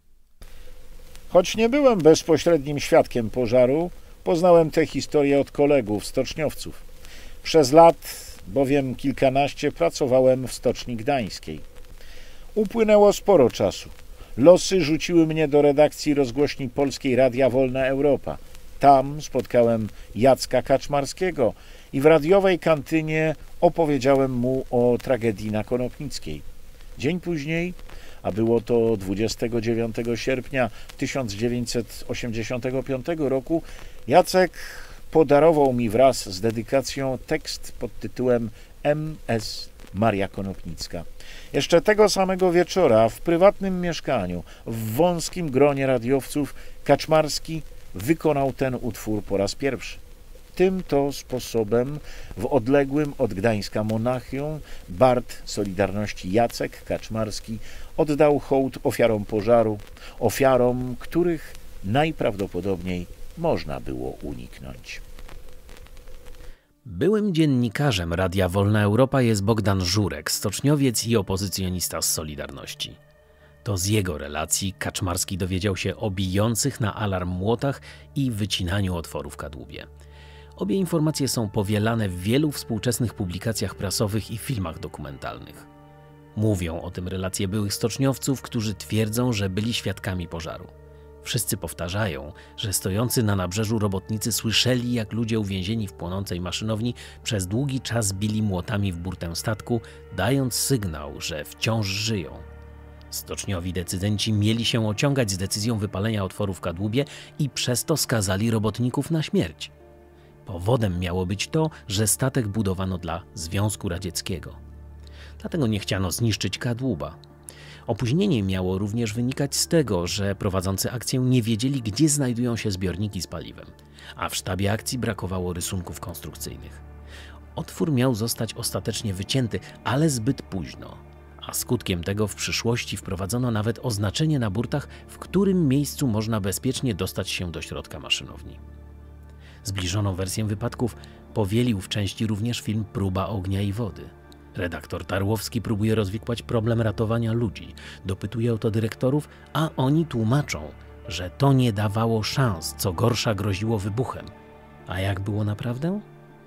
Choć nie byłem bezpośrednim świadkiem pożaru, poznałem tę historię od kolegów stoczniowców. Przez lat, bowiem kilkanaście, pracowałem w Stoczni Gdańskiej. Upłynęło sporo czasu. Losy rzuciły mnie do redakcji rozgłośni Polskiej Radia Wolna Europa. Tam spotkałem Jacka Kaczmarskiego i w radiowej kantynie opowiedziałem mu o tragedii na Konopnickiej. Dzień później, a było to dwudziestego dziewiątego sierpnia tysiąc dziewięćset osiemdziesiątego piątego roku, Jacek podarował mi wraz z dedykacją tekst pod tytułem M S Maria Konopnicka. Jeszcze tego samego wieczora w prywatnym mieszkaniu, w wąskim gronie radiowców, Kaczmarski wykonał ten utwór po raz pierwszy. Tym to sposobem w odległym od Gdańska Monachium bard Solidarności Jacek Kaczmarski oddał hołd ofiarom pożaru, ofiarom, których najprawdopodobniej można było uniknąć. Byłym dziennikarzem Radia Wolna Europa jest Bogdan Żurek, stoczniowiec i opozycjonista z Solidarności. To z jego relacji Kaczmarski dowiedział się o bijących na alarm młotach i wycinaniu otworów kadłubie. Obie informacje są powielane w wielu współczesnych publikacjach prasowych i filmach dokumentalnych. Mówią o tym relacje byłych stoczniowców, którzy twierdzą, że byli świadkami pożaru. Wszyscy powtarzają, że stojący na nabrzeżu robotnicy słyszeli, jak ludzie uwięzieni w płonącej maszynowni przez długi czas bili młotami w burtę statku, dając sygnał, że wciąż żyją. Stoczniowi decydenci mieli się ociągać z decyzją wypalenia otworu w kadłubie i przez to skazali robotników na śmierć. Powodem miało być to, że statek budowano dla Związku Radzieckiego. Dlatego nie chciano zniszczyć kadłuba. Opóźnienie miało również wynikać z tego, że prowadzący akcję nie wiedzieli, gdzie znajdują się zbiorniki z paliwem, a w sztabie akcji brakowało rysunków konstrukcyjnych. Otwór miał zostać ostatecznie wycięty, ale zbyt późno, a skutkiem tego w przyszłości wprowadzono nawet oznaczenie na burtach, w którym miejscu można bezpiecznie dostać się do środka maszynowni. Zbliżoną wersję wypadków powielił w części również film Próba ognia i wody. Redaktor Tarłowski próbuje rozwikłać problem ratowania ludzi, dopytuje o to dyrektorów, a oni tłumaczą, że to nie dawało szans, co gorsza groziło wybuchem. A jak było naprawdę?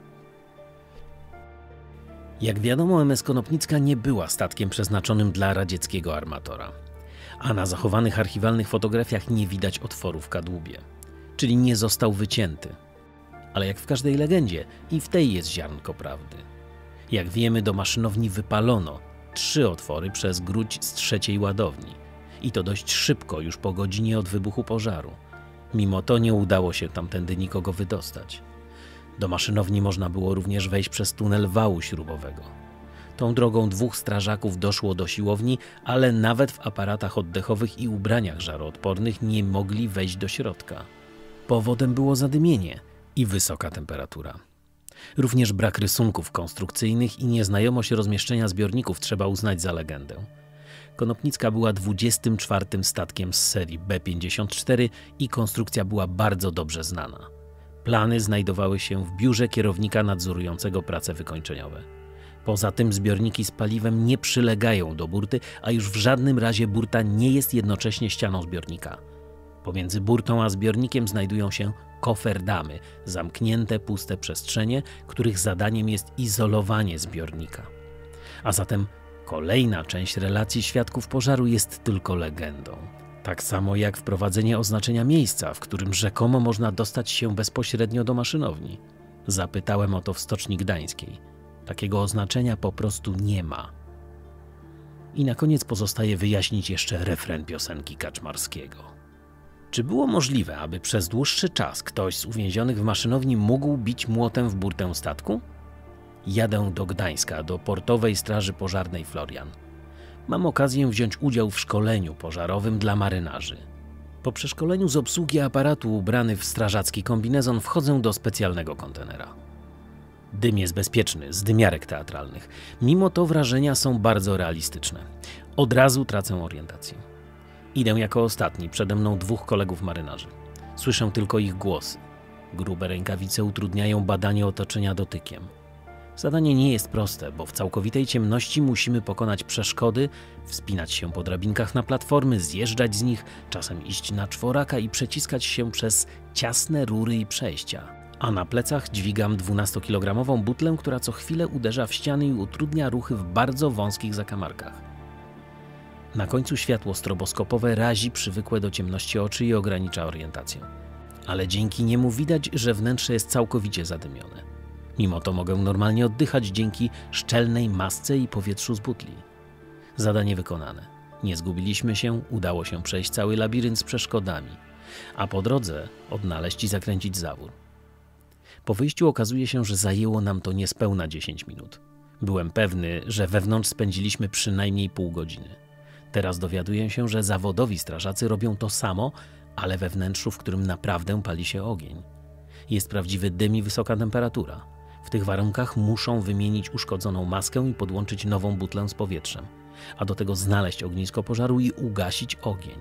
Jak wiadomo, M S Konopnicka nie była statkiem przeznaczonym dla radzieckiego armatora, a na zachowanych archiwalnych fotografiach nie widać otworu w kadłubie, czyli nie został wycięty. Ale jak w każdej legendzie, i w tej jest ziarnko prawdy. Jak wiemy, do maszynowni wypalono trzy otwory przez gruć z trzeciej ładowni. I to dość szybko, już po godzinie od wybuchu pożaru. Mimo to nie udało się tamtędy nikogo wydostać. Do maszynowni można było również wejść przez tunel wału śrubowego. Tą drogą dwóch strażaków doszło do siłowni, ale nawet w aparatach oddechowych i ubraniach żaroodpornych nie mogli wejść do środka. Powodem było zadymienie i wysoka temperatura. Również brak rysunków konstrukcyjnych i nieznajomość rozmieszczenia zbiorników trzeba uznać za legendę. Konopnicka była dwudziestym czwartym statkiem z serii B pięćdziesiąt cztery i konstrukcja była bardzo dobrze znana. Plany znajdowały się w biurze kierownika nadzorującego prace wykończeniowe. Poza tym zbiorniki z paliwem nie przylegają do burty, a już w żadnym razie burta nie jest jednocześnie ścianą zbiornika. Pomiędzy burtą a zbiornikiem znajdują się koferdamy, zamknięte, puste przestrzenie, których zadaniem jest izolowanie zbiornika. A zatem kolejna część relacji świadków pożaru jest tylko legendą. Tak samo jak wprowadzenie oznaczenia miejsca, w którym rzekomo można dostać się bezpośrednio do maszynowni. Zapytałem o to w Stoczni Gdańskiej. Takiego oznaczenia po prostu nie ma. I na koniec pozostaje wyjaśnić jeszcze refren piosenki Kaczmarskiego. Czy było możliwe, aby przez dłuższy czas ktoś z uwięzionych w maszynowni mógł bić młotem w burtę statku? Jadę do Gdańska, do Portowej Straży Pożarnej Florian. Mam okazję wziąć udział w szkoleniu pożarowym dla marynarzy. Po przeszkoleniu z obsługi aparatu ubrany w strażacki kombinezon wchodzę do specjalnego kontenera. Dym jest bezpieczny, z dymiarek teatralnych. Mimo to wrażenia są bardzo realistyczne. Od razu tracę orientację. Idę jako ostatni, przede mną dwóch kolegów marynarzy. Słyszę tylko ich głosy. Grube rękawice utrudniają badanie otoczenia dotykiem. Zadanie nie jest proste, bo w całkowitej ciemności musimy pokonać przeszkody, wspinać się po drabinkach na platformy, zjeżdżać z nich, czasem iść na czworaka i przeciskać się przez ciasne rury i przejścia. A na plecach dźwigam dwunastokilogramową butlę, która co chwilę uderza w ściany i utrudnia ruchy w bardzo wąskich zakamarkach. Na końcu światło stroboskopowe razi przywykłe do ciemności oczy i ogranicza orientację. Ale dzięki niemu widać, że wnętrze jest całkowicie zadymione. Mimo to mogę normalnie oddychać dzięki szczelnej masce i powietrzu z butli. Zadanie wykonane. Nie zgubiliśmy się, udało się przejść cały labirynt z przeszkodami, a po drodze odnaleźć i zakręcić zawór. Po wyjściu okazuje się, że zajęło nam to niespełna dziesięć minut. Byłem pewny, że wewnątrz spędziliśmy przynajmniej pół godziny. Teraz dowiaduję się, że zawodowi strażacy robią to samo, ale we wnętrzu, w którym naprawdę pali się ogień. Jest prawdziwy dym i wysoka temperatura. W tych warunkach muszą wymienić uszkodzoną maskę i podłączyć nową butlę z powietrzem, a do tego znaleźć ognisko pożaru i ugasić ogień.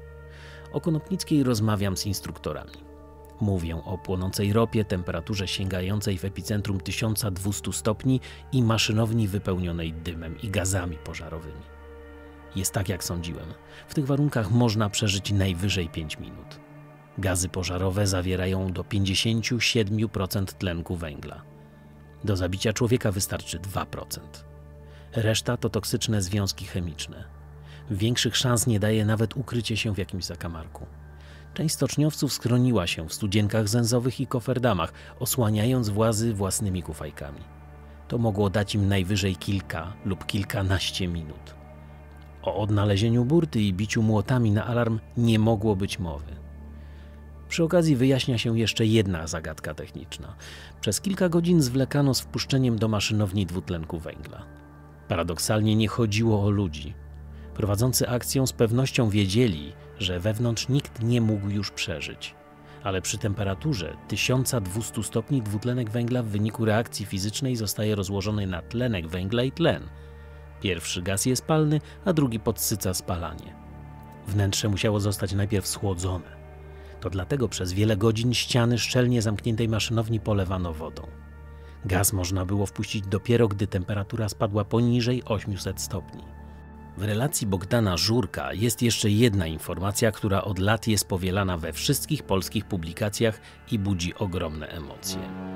O Konopnickiej rozmawiam z instruktorami. Mówię o płonącej ropie, temperaturze sięgającej w epicentrum tysiąc dwieście stopni i maszynowni wypełnionej dymem i gazami pożarowymi. Jest tak, jak sądziłem. W tych warunkach można przeżyć najwyżej pięć minut. Gazy pożarowe zawierają do pięćdziesiąt siedem procent tlenku węgla. Do zabicia człowieka wystarczy dwa procent. Reszta to toksyczne związki chemiczne. Większych szans nie daje nawet ukrycie się w jakimś zakamarku. Część stoczniowców schroniła się w studzienkach zęzowych i koferdamach, osłaniając włazy własnymi kufajkami. To mogło dać im najwyżej kilka lub kilkanaście minut. O odnalezieniu burty i biciu młotami na alarm nie mogło być mowy. Przy okazji wyjaśnia się jeszcze jedna zagadka techniczna. Przez kilka godzin zwlekano z wpuszczeniem do maszynowni dwutlenku węgla. Paradoksalnie nie chodziło o ludzi. Prowadzący akcję z pewnością wiedzieli, że wewnątrz nikt nie mógł już przeżyć. Ale przy temperaturze tysiąc dwieście stopni dwutlenek węgla w wyniku reakcji fizycznej zostaje rozłożony na tlenek węgla i tlen. Pierwszy gaz jest palny, a drugi podsyca spalanie. Wnętrze musiało zostać najpierw schłodzone. To dlatego przez wiele godzin ściany szczelnie zamkniętej maszynowni polewano wodą. Gaz można było wpuścić dopiero, gdy temperatura spadła poniżej osiemset stopni. W relacji Bogdana Żurka jest jeszcze jedna informacja, która od lat jest powielana we wszystkich polskich publikacjach i budzi ogromne emocje.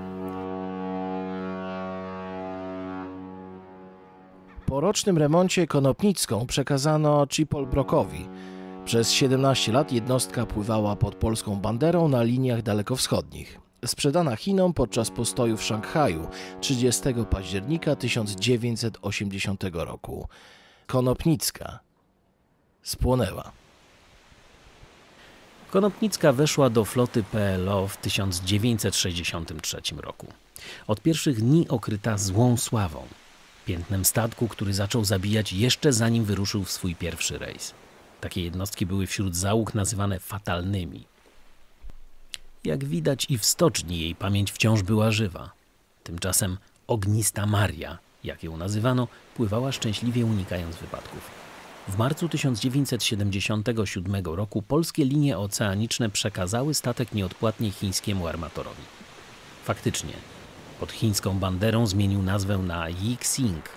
Po rocznym remoncie Konopnicką przekazano Chipolbrokowi. Przez siedemnaście lat jednostka pływała pod polską banderą na liniach dalekowschodnich. Sprzedana Chinom podczas postoju w Szanghaju trzydziestego października tysiąc dziewięćset osiemdziesiątego roku. Konopnicka spłonęła. Konopnicka weszła do floty P L O w tysiąc dziewięćset sześćdziesiątym trzecim roku. Od pierwszych dni okryta złą sławą, piętnem statku, który zaczął zabijać jeszcze zanim wyruszył w swój pierwszy rejs. Takie jednostki były wśród załóg nazywane fatalnymi. Jak widać i w stoczni jej pamięć wciąż była żywa. Tymczasem Ognista Maria, jak ją nazywano, pływała szczęśliwie, unikając wypadków. W marcu tysiąc dziewięćset siedemdziesiątego siódmego roku polskie linie oceaniczne przekazały statek nieodpłatnie chińskiemu armatorowi. Faktycznie, pod chińską banderą zmienił nazwę na Yixing.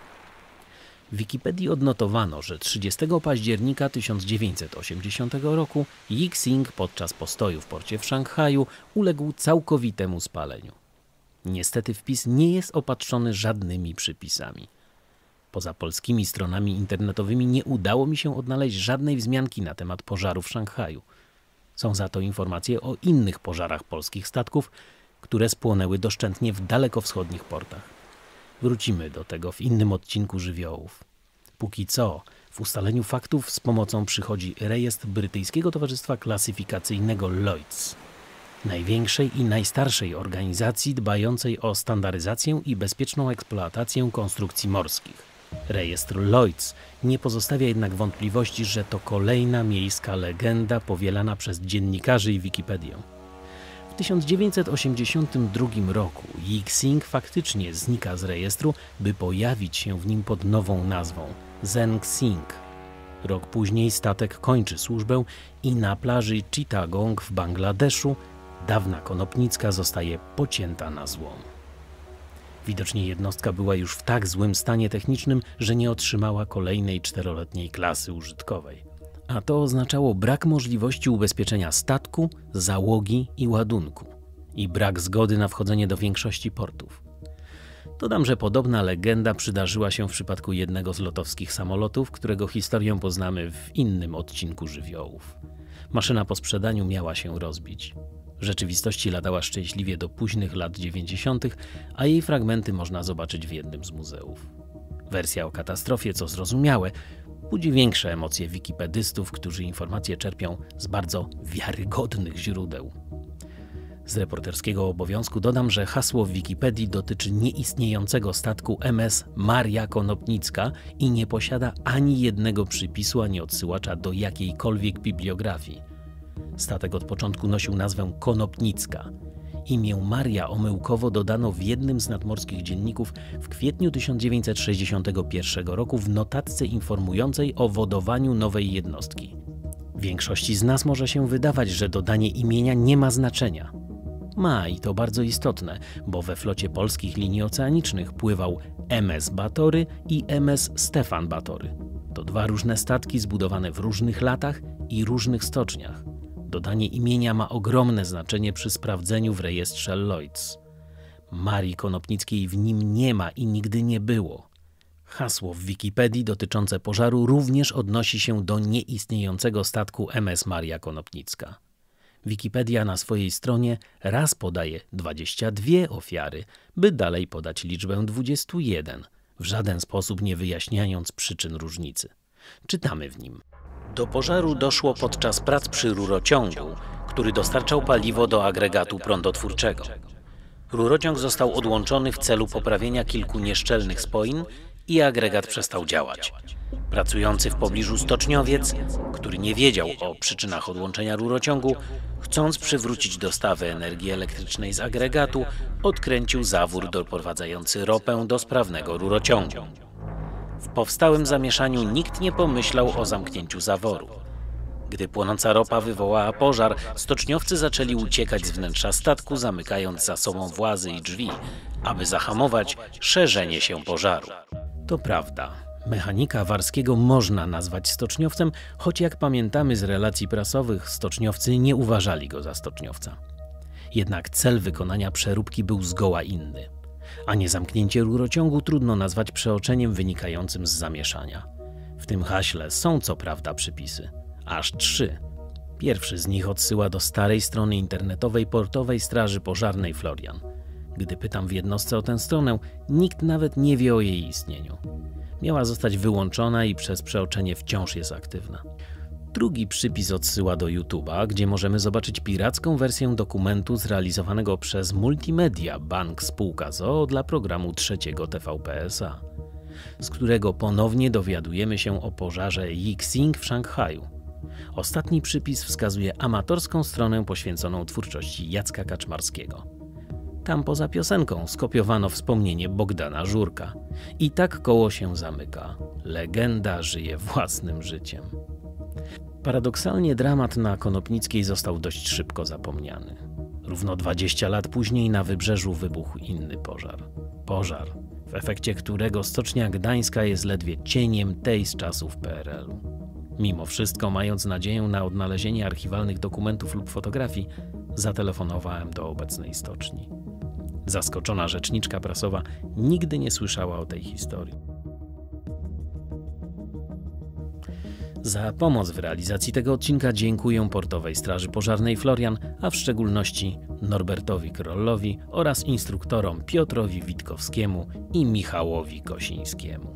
W Wikipedii odnotowano, że trzydziestego października tysiąc dziewięćset osiemdziesiątego roku Yixing podczas postoju w porcie w Szanghaju uległ całkowitemu spaleniu. Niestety wpis nie jest opatrzony żadnymi przypisami. Poza polskimi stronami internetowymi nie udało mi się odnaleźć żadnej wzmianki na temat pożaru w Szanghaju. Są za to informacje o innych pożarach polskich statków, które spłonęły doszczętnie w dalekowschodnich portach. Wrócimy do tego w innym odcinku Żywiołów. Póki co w ustaleniu faktów z pomocą przychodzi rejestr brytyjskiego towarzystwa klasyfikacyjnego Lloyd's, największej i najstarszej organizacji dbającej o standaryzację i bezpieczną eksploatację konstrukcji morskich. Rejestr Lloyd's nie pozostawia jednak wątpliwości, że to kolejna miejska legenda powielana przez dziennikarzy i Wikipedię. W tysiąc dziewięćset osiemdziesiątym drugim roku Yixing faktycznie znika z rejestru, by pojawić się w nim pod nową nazwą Zhengxing. Rok później statek kończy służbę i na plaży Chittagong w Bangladeszu dawna Konopnicka zostaje pocięta na złom. Widocznie jednostka była już w tak złym stanie technicznym, że nie otrzymała kolejnej czteroletniej klasy użytkowej. A to oznaczało brak możliwości ubezpieczenia statku, załogi i ładunku i brak zgody na wchodzenie do większości portów. Dodam, że podobna legenda przydarzyła się w przypadku jednego z lotowskich samolotów, którego historię poznamy w innym odcinku Żywiołów. Maszyna po sprzedaniu miała się rozbić. W rzeczywistości latała szczęśliwie do późnych lat dziewięćdziesiątych, a jej fragmenty można zobaczyć w jednym z muzeów. Wersja o katastrofie, co zrozumiałe, budzi większe emocje wikipedystów, którzy informacje czerpią z bardzo wiarygodnych źródeł. Z reporterskiego obowiązku dodam, że hasło w Wikipedii dotyczy nieistniejącego statku M S Maria Konopnicka i nie posiada ani jednego przypisu ani odsyłacza do jakiejkolwiek bibliografii. Statek od początku nosił nazwę Konopnicka. Imię Maria omyłkowo dodano w jednym z nadmorskich dzienników w kwietniu tysiąc dziewięćset sześćdziesiątego pierwszego roku w notatce informującej o wodowaniu nowej jednostki. Większości z nas może się wydawać, że dodanie imienia nie ma znaczenia. Ma i to bardzo istotne, bo we flocie polskich linii oceanicznych pływał M S Batory i M S Stefan Batory. To dwa różne statki zbudowane w różnych latach i różnych stoczniach. Dodanie imienia ma ogromne znaczenie przy sprawdzeniu w rejestrze Lloyd's. Marii Konopnickiej w nim nie ma i nigdy nie było. Hasło w Wikipedii dotyczące pożaru również odnosi się do nieistniejącego statku M S Maria Konopnicka. Wikipedia na swojej stronie raz podaje dwadzieścia dwie ofiary, by dalej podać liczbę dwudziestu jeden, w żaden sposób nie wyjaśniając przyczyn różnicy. Czytamy w nim. Do pożaru doszło podczas prac przy rurociągu, który dostarczał paliwo do agregatu prądotwórczego. Rurociąg został odłączony w celu poprawienia kilku nieszczelnych spoin i agregat przestał działać. Pracujący w pobliżu stoczniowiec, który nie wiedział o przyczynach odłączenia rurociągu, chcąc przywrócić dostawę energii elektrycznej z agregatu, odkręcił zawór doprowadzający ropę do sprawnego rurociągu. W powstałym zamieszaniu nikt nie pomyślał o zamknięciu zaworu. Gdy płonąca ropa wywołała pożar, stoczniowcy zaczęli uciekać z wnętrza statku, zamykając za sobą włazy i drzwi, aby zahamować szerzenie się pożaru. To prawda. Mechanika Warskiego można nazwać stoczniowcem, choć jak pamiętamy z relacji prasowych, stoczniowcy nie uważali go za stoczniowca. Jednak cel wykonania przeróbki był zgoła inny. A nie zamknięcie rurociągu trudno nazwać przeoczeniem wynikającym z zamieszania. W tym haśle są co prawda przypisy. Aż trzy. Pierwszy z nich odsyła do starej strony internetowej Portowej Straży Pożarnej Florian. Gdy pytam w jednostce o tę stronę, nikt nawet nie wie o jej istnieniu. Miała zostać wyłączona i przez przeoczenie wciąż jest aktywna. Drugi przypis odsyła do YouTube'a, gdzie możemy zobaczyć piracką wersję dokumentu zrealizowanego przez Multimedia Bank Spółka z o o dla programu trzeciego T V P S A, z którego ponownie dowiadujemy się o pożarze Yixing w Szanghaju. Ostatni przypis wskazuje amatorską stronę poświęconą twórczości Jacka Kaczmarskiego. Tam poza piosenką skopiowano wspomnienie Bogdana Żurka. I tak koło się zamyka. Legenda żyje własnym życiem. Paradoksalnie dramat na Konopnickiej został dość szybko zapomniany. Równo dwadzieścia lat później na Wybrzeżu wybuchł inny pożar. Pożar, w efekcie którego Stocznia Gdańska jest ledwie cieniem tej z czasów P R L u. Mimo wszystko, mając nadzieję na odnalezienie archiwalnych dokumentów lub fotografii, zatelefonowałem do obecnej stoczni. Zaskoczona rzeczniczka prasowa nigdy nie słyszała o tej historii. Za pomoc w realizacji tego odcinka dziękuję Portowej Straży Pożarnej Florian, a w szczególności Norbertowi Krollowi oraz instruktorom Piotrowi Witkowskiemu i Michałowi Kosińskiemu.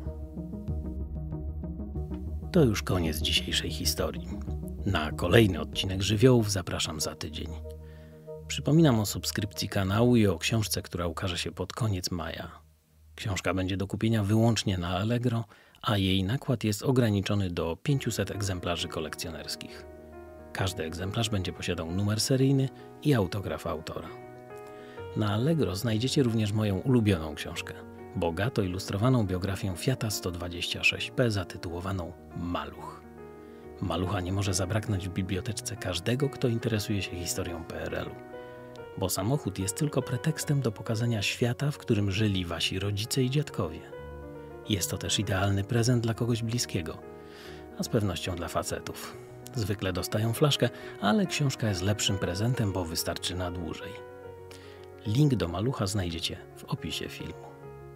To już koniec dzisiejszej historii. Na kolejny odcinek Żywiołów zapraszam za tydzień. Przypominam o subskrypcji kanału i o książce, która ukaże się pod koniec maja. Książka będzie do kupienia wyłącznie na Allegro, a jej nakład jest ograniczony do pięciuset egzemplarzy kolekcjonerskich. Każdy egzemplarz będzie posiadał numer seryjny i autograf autora. Na Allegro znajdziecie również moją ulubioną książkę, bogato ilustrowaną biografię Fiata sto dwadzieścia sześć P zatytułowaną Maluch. Malucha nie może zabraknąć w biblioteczce każdego, kto interesuje się historią P R L u, bo samochód jest tylko pretekstem do pokazania świata, w którym żyli wasi rodzice i dziadkowie. Jest to też idealny prezent dla kogoś bliskiego, a z pewnością dla facetów. Zwykle dostają flaszkę, ale książka jest lepszym prezentem, bo wystarczy na dłużej. Link do Malucha znajdziecie w opisie filmu.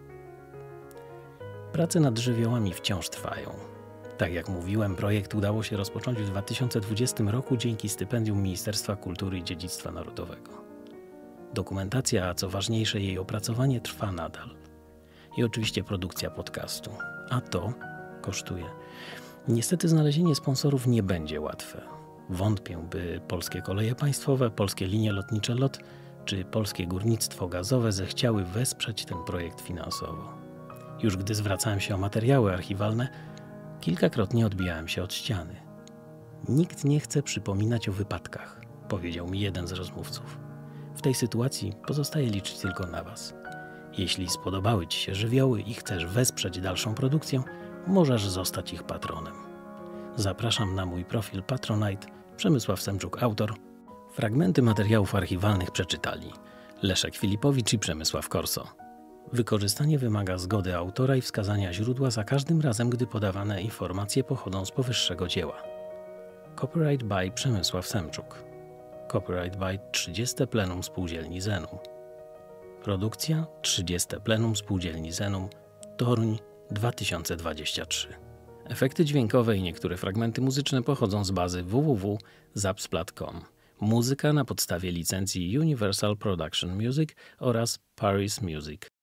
Prace nad żywiołami wciąż trwają. Tak jak mówiłem, projekt udało się rozpocząć w dwa tysiące dwudziestym roku dzięki stypendium Ministerstwa Kultury i Dziedzictwa Narodowego. Dokumentacja, a co ważniejsze jej opracowanie, trwa nadal. I oczywiście produkcja podcastu. A to kosztuje. Niestety znalezienie sponsorów nie będzie łatwe. Wątpię, by Polskie Koleje Państwowe, Polskie Linie Lotnicze L O T czy Polskie Górnictwo Gazowe zechciały wesprzeć ten projekt finansowo. Już gdy zwracałem się o materiały archiwalne, kilkakrotnie odbijałem się od ściany. Nikt nie chce przypominać o wypadkach, powiedział mi jeden z rozmówców. W tej sytuacji pozostaje liczyć tylko na Was. Jeśli spodobały Ci się żywioły i chcesz wesprzeć dalszą produkcję, możesz zostać ich patronem. Zapraszam na mój profil Patronite, Przemysław Semczuk, autor. Fragmenty materiałów archiwalnych przeczytali Leszek Filipowicz i Przemysław Korso. Wykorzystanie wymaga zgody autora i wskazania źródła za każdym razem, gdy podawane informacje pochodzą z powyższego dzieła. Copyright by Przemysław Semczuk. Copyright by trzydzieste Plenum Spółdzielni Zenum. Produkcja trzydzieste Plenum Spółdzielni Zenum, Toruń dwa tysiące dwadzieścia trzy. Efekty dźwiękowe i niektóre fragmenty muzyczne pochodzą z bazy w w w kropka zapsplat kropka com. Muzyka na podstawie licencji Universal Production Music oraz Paris Music.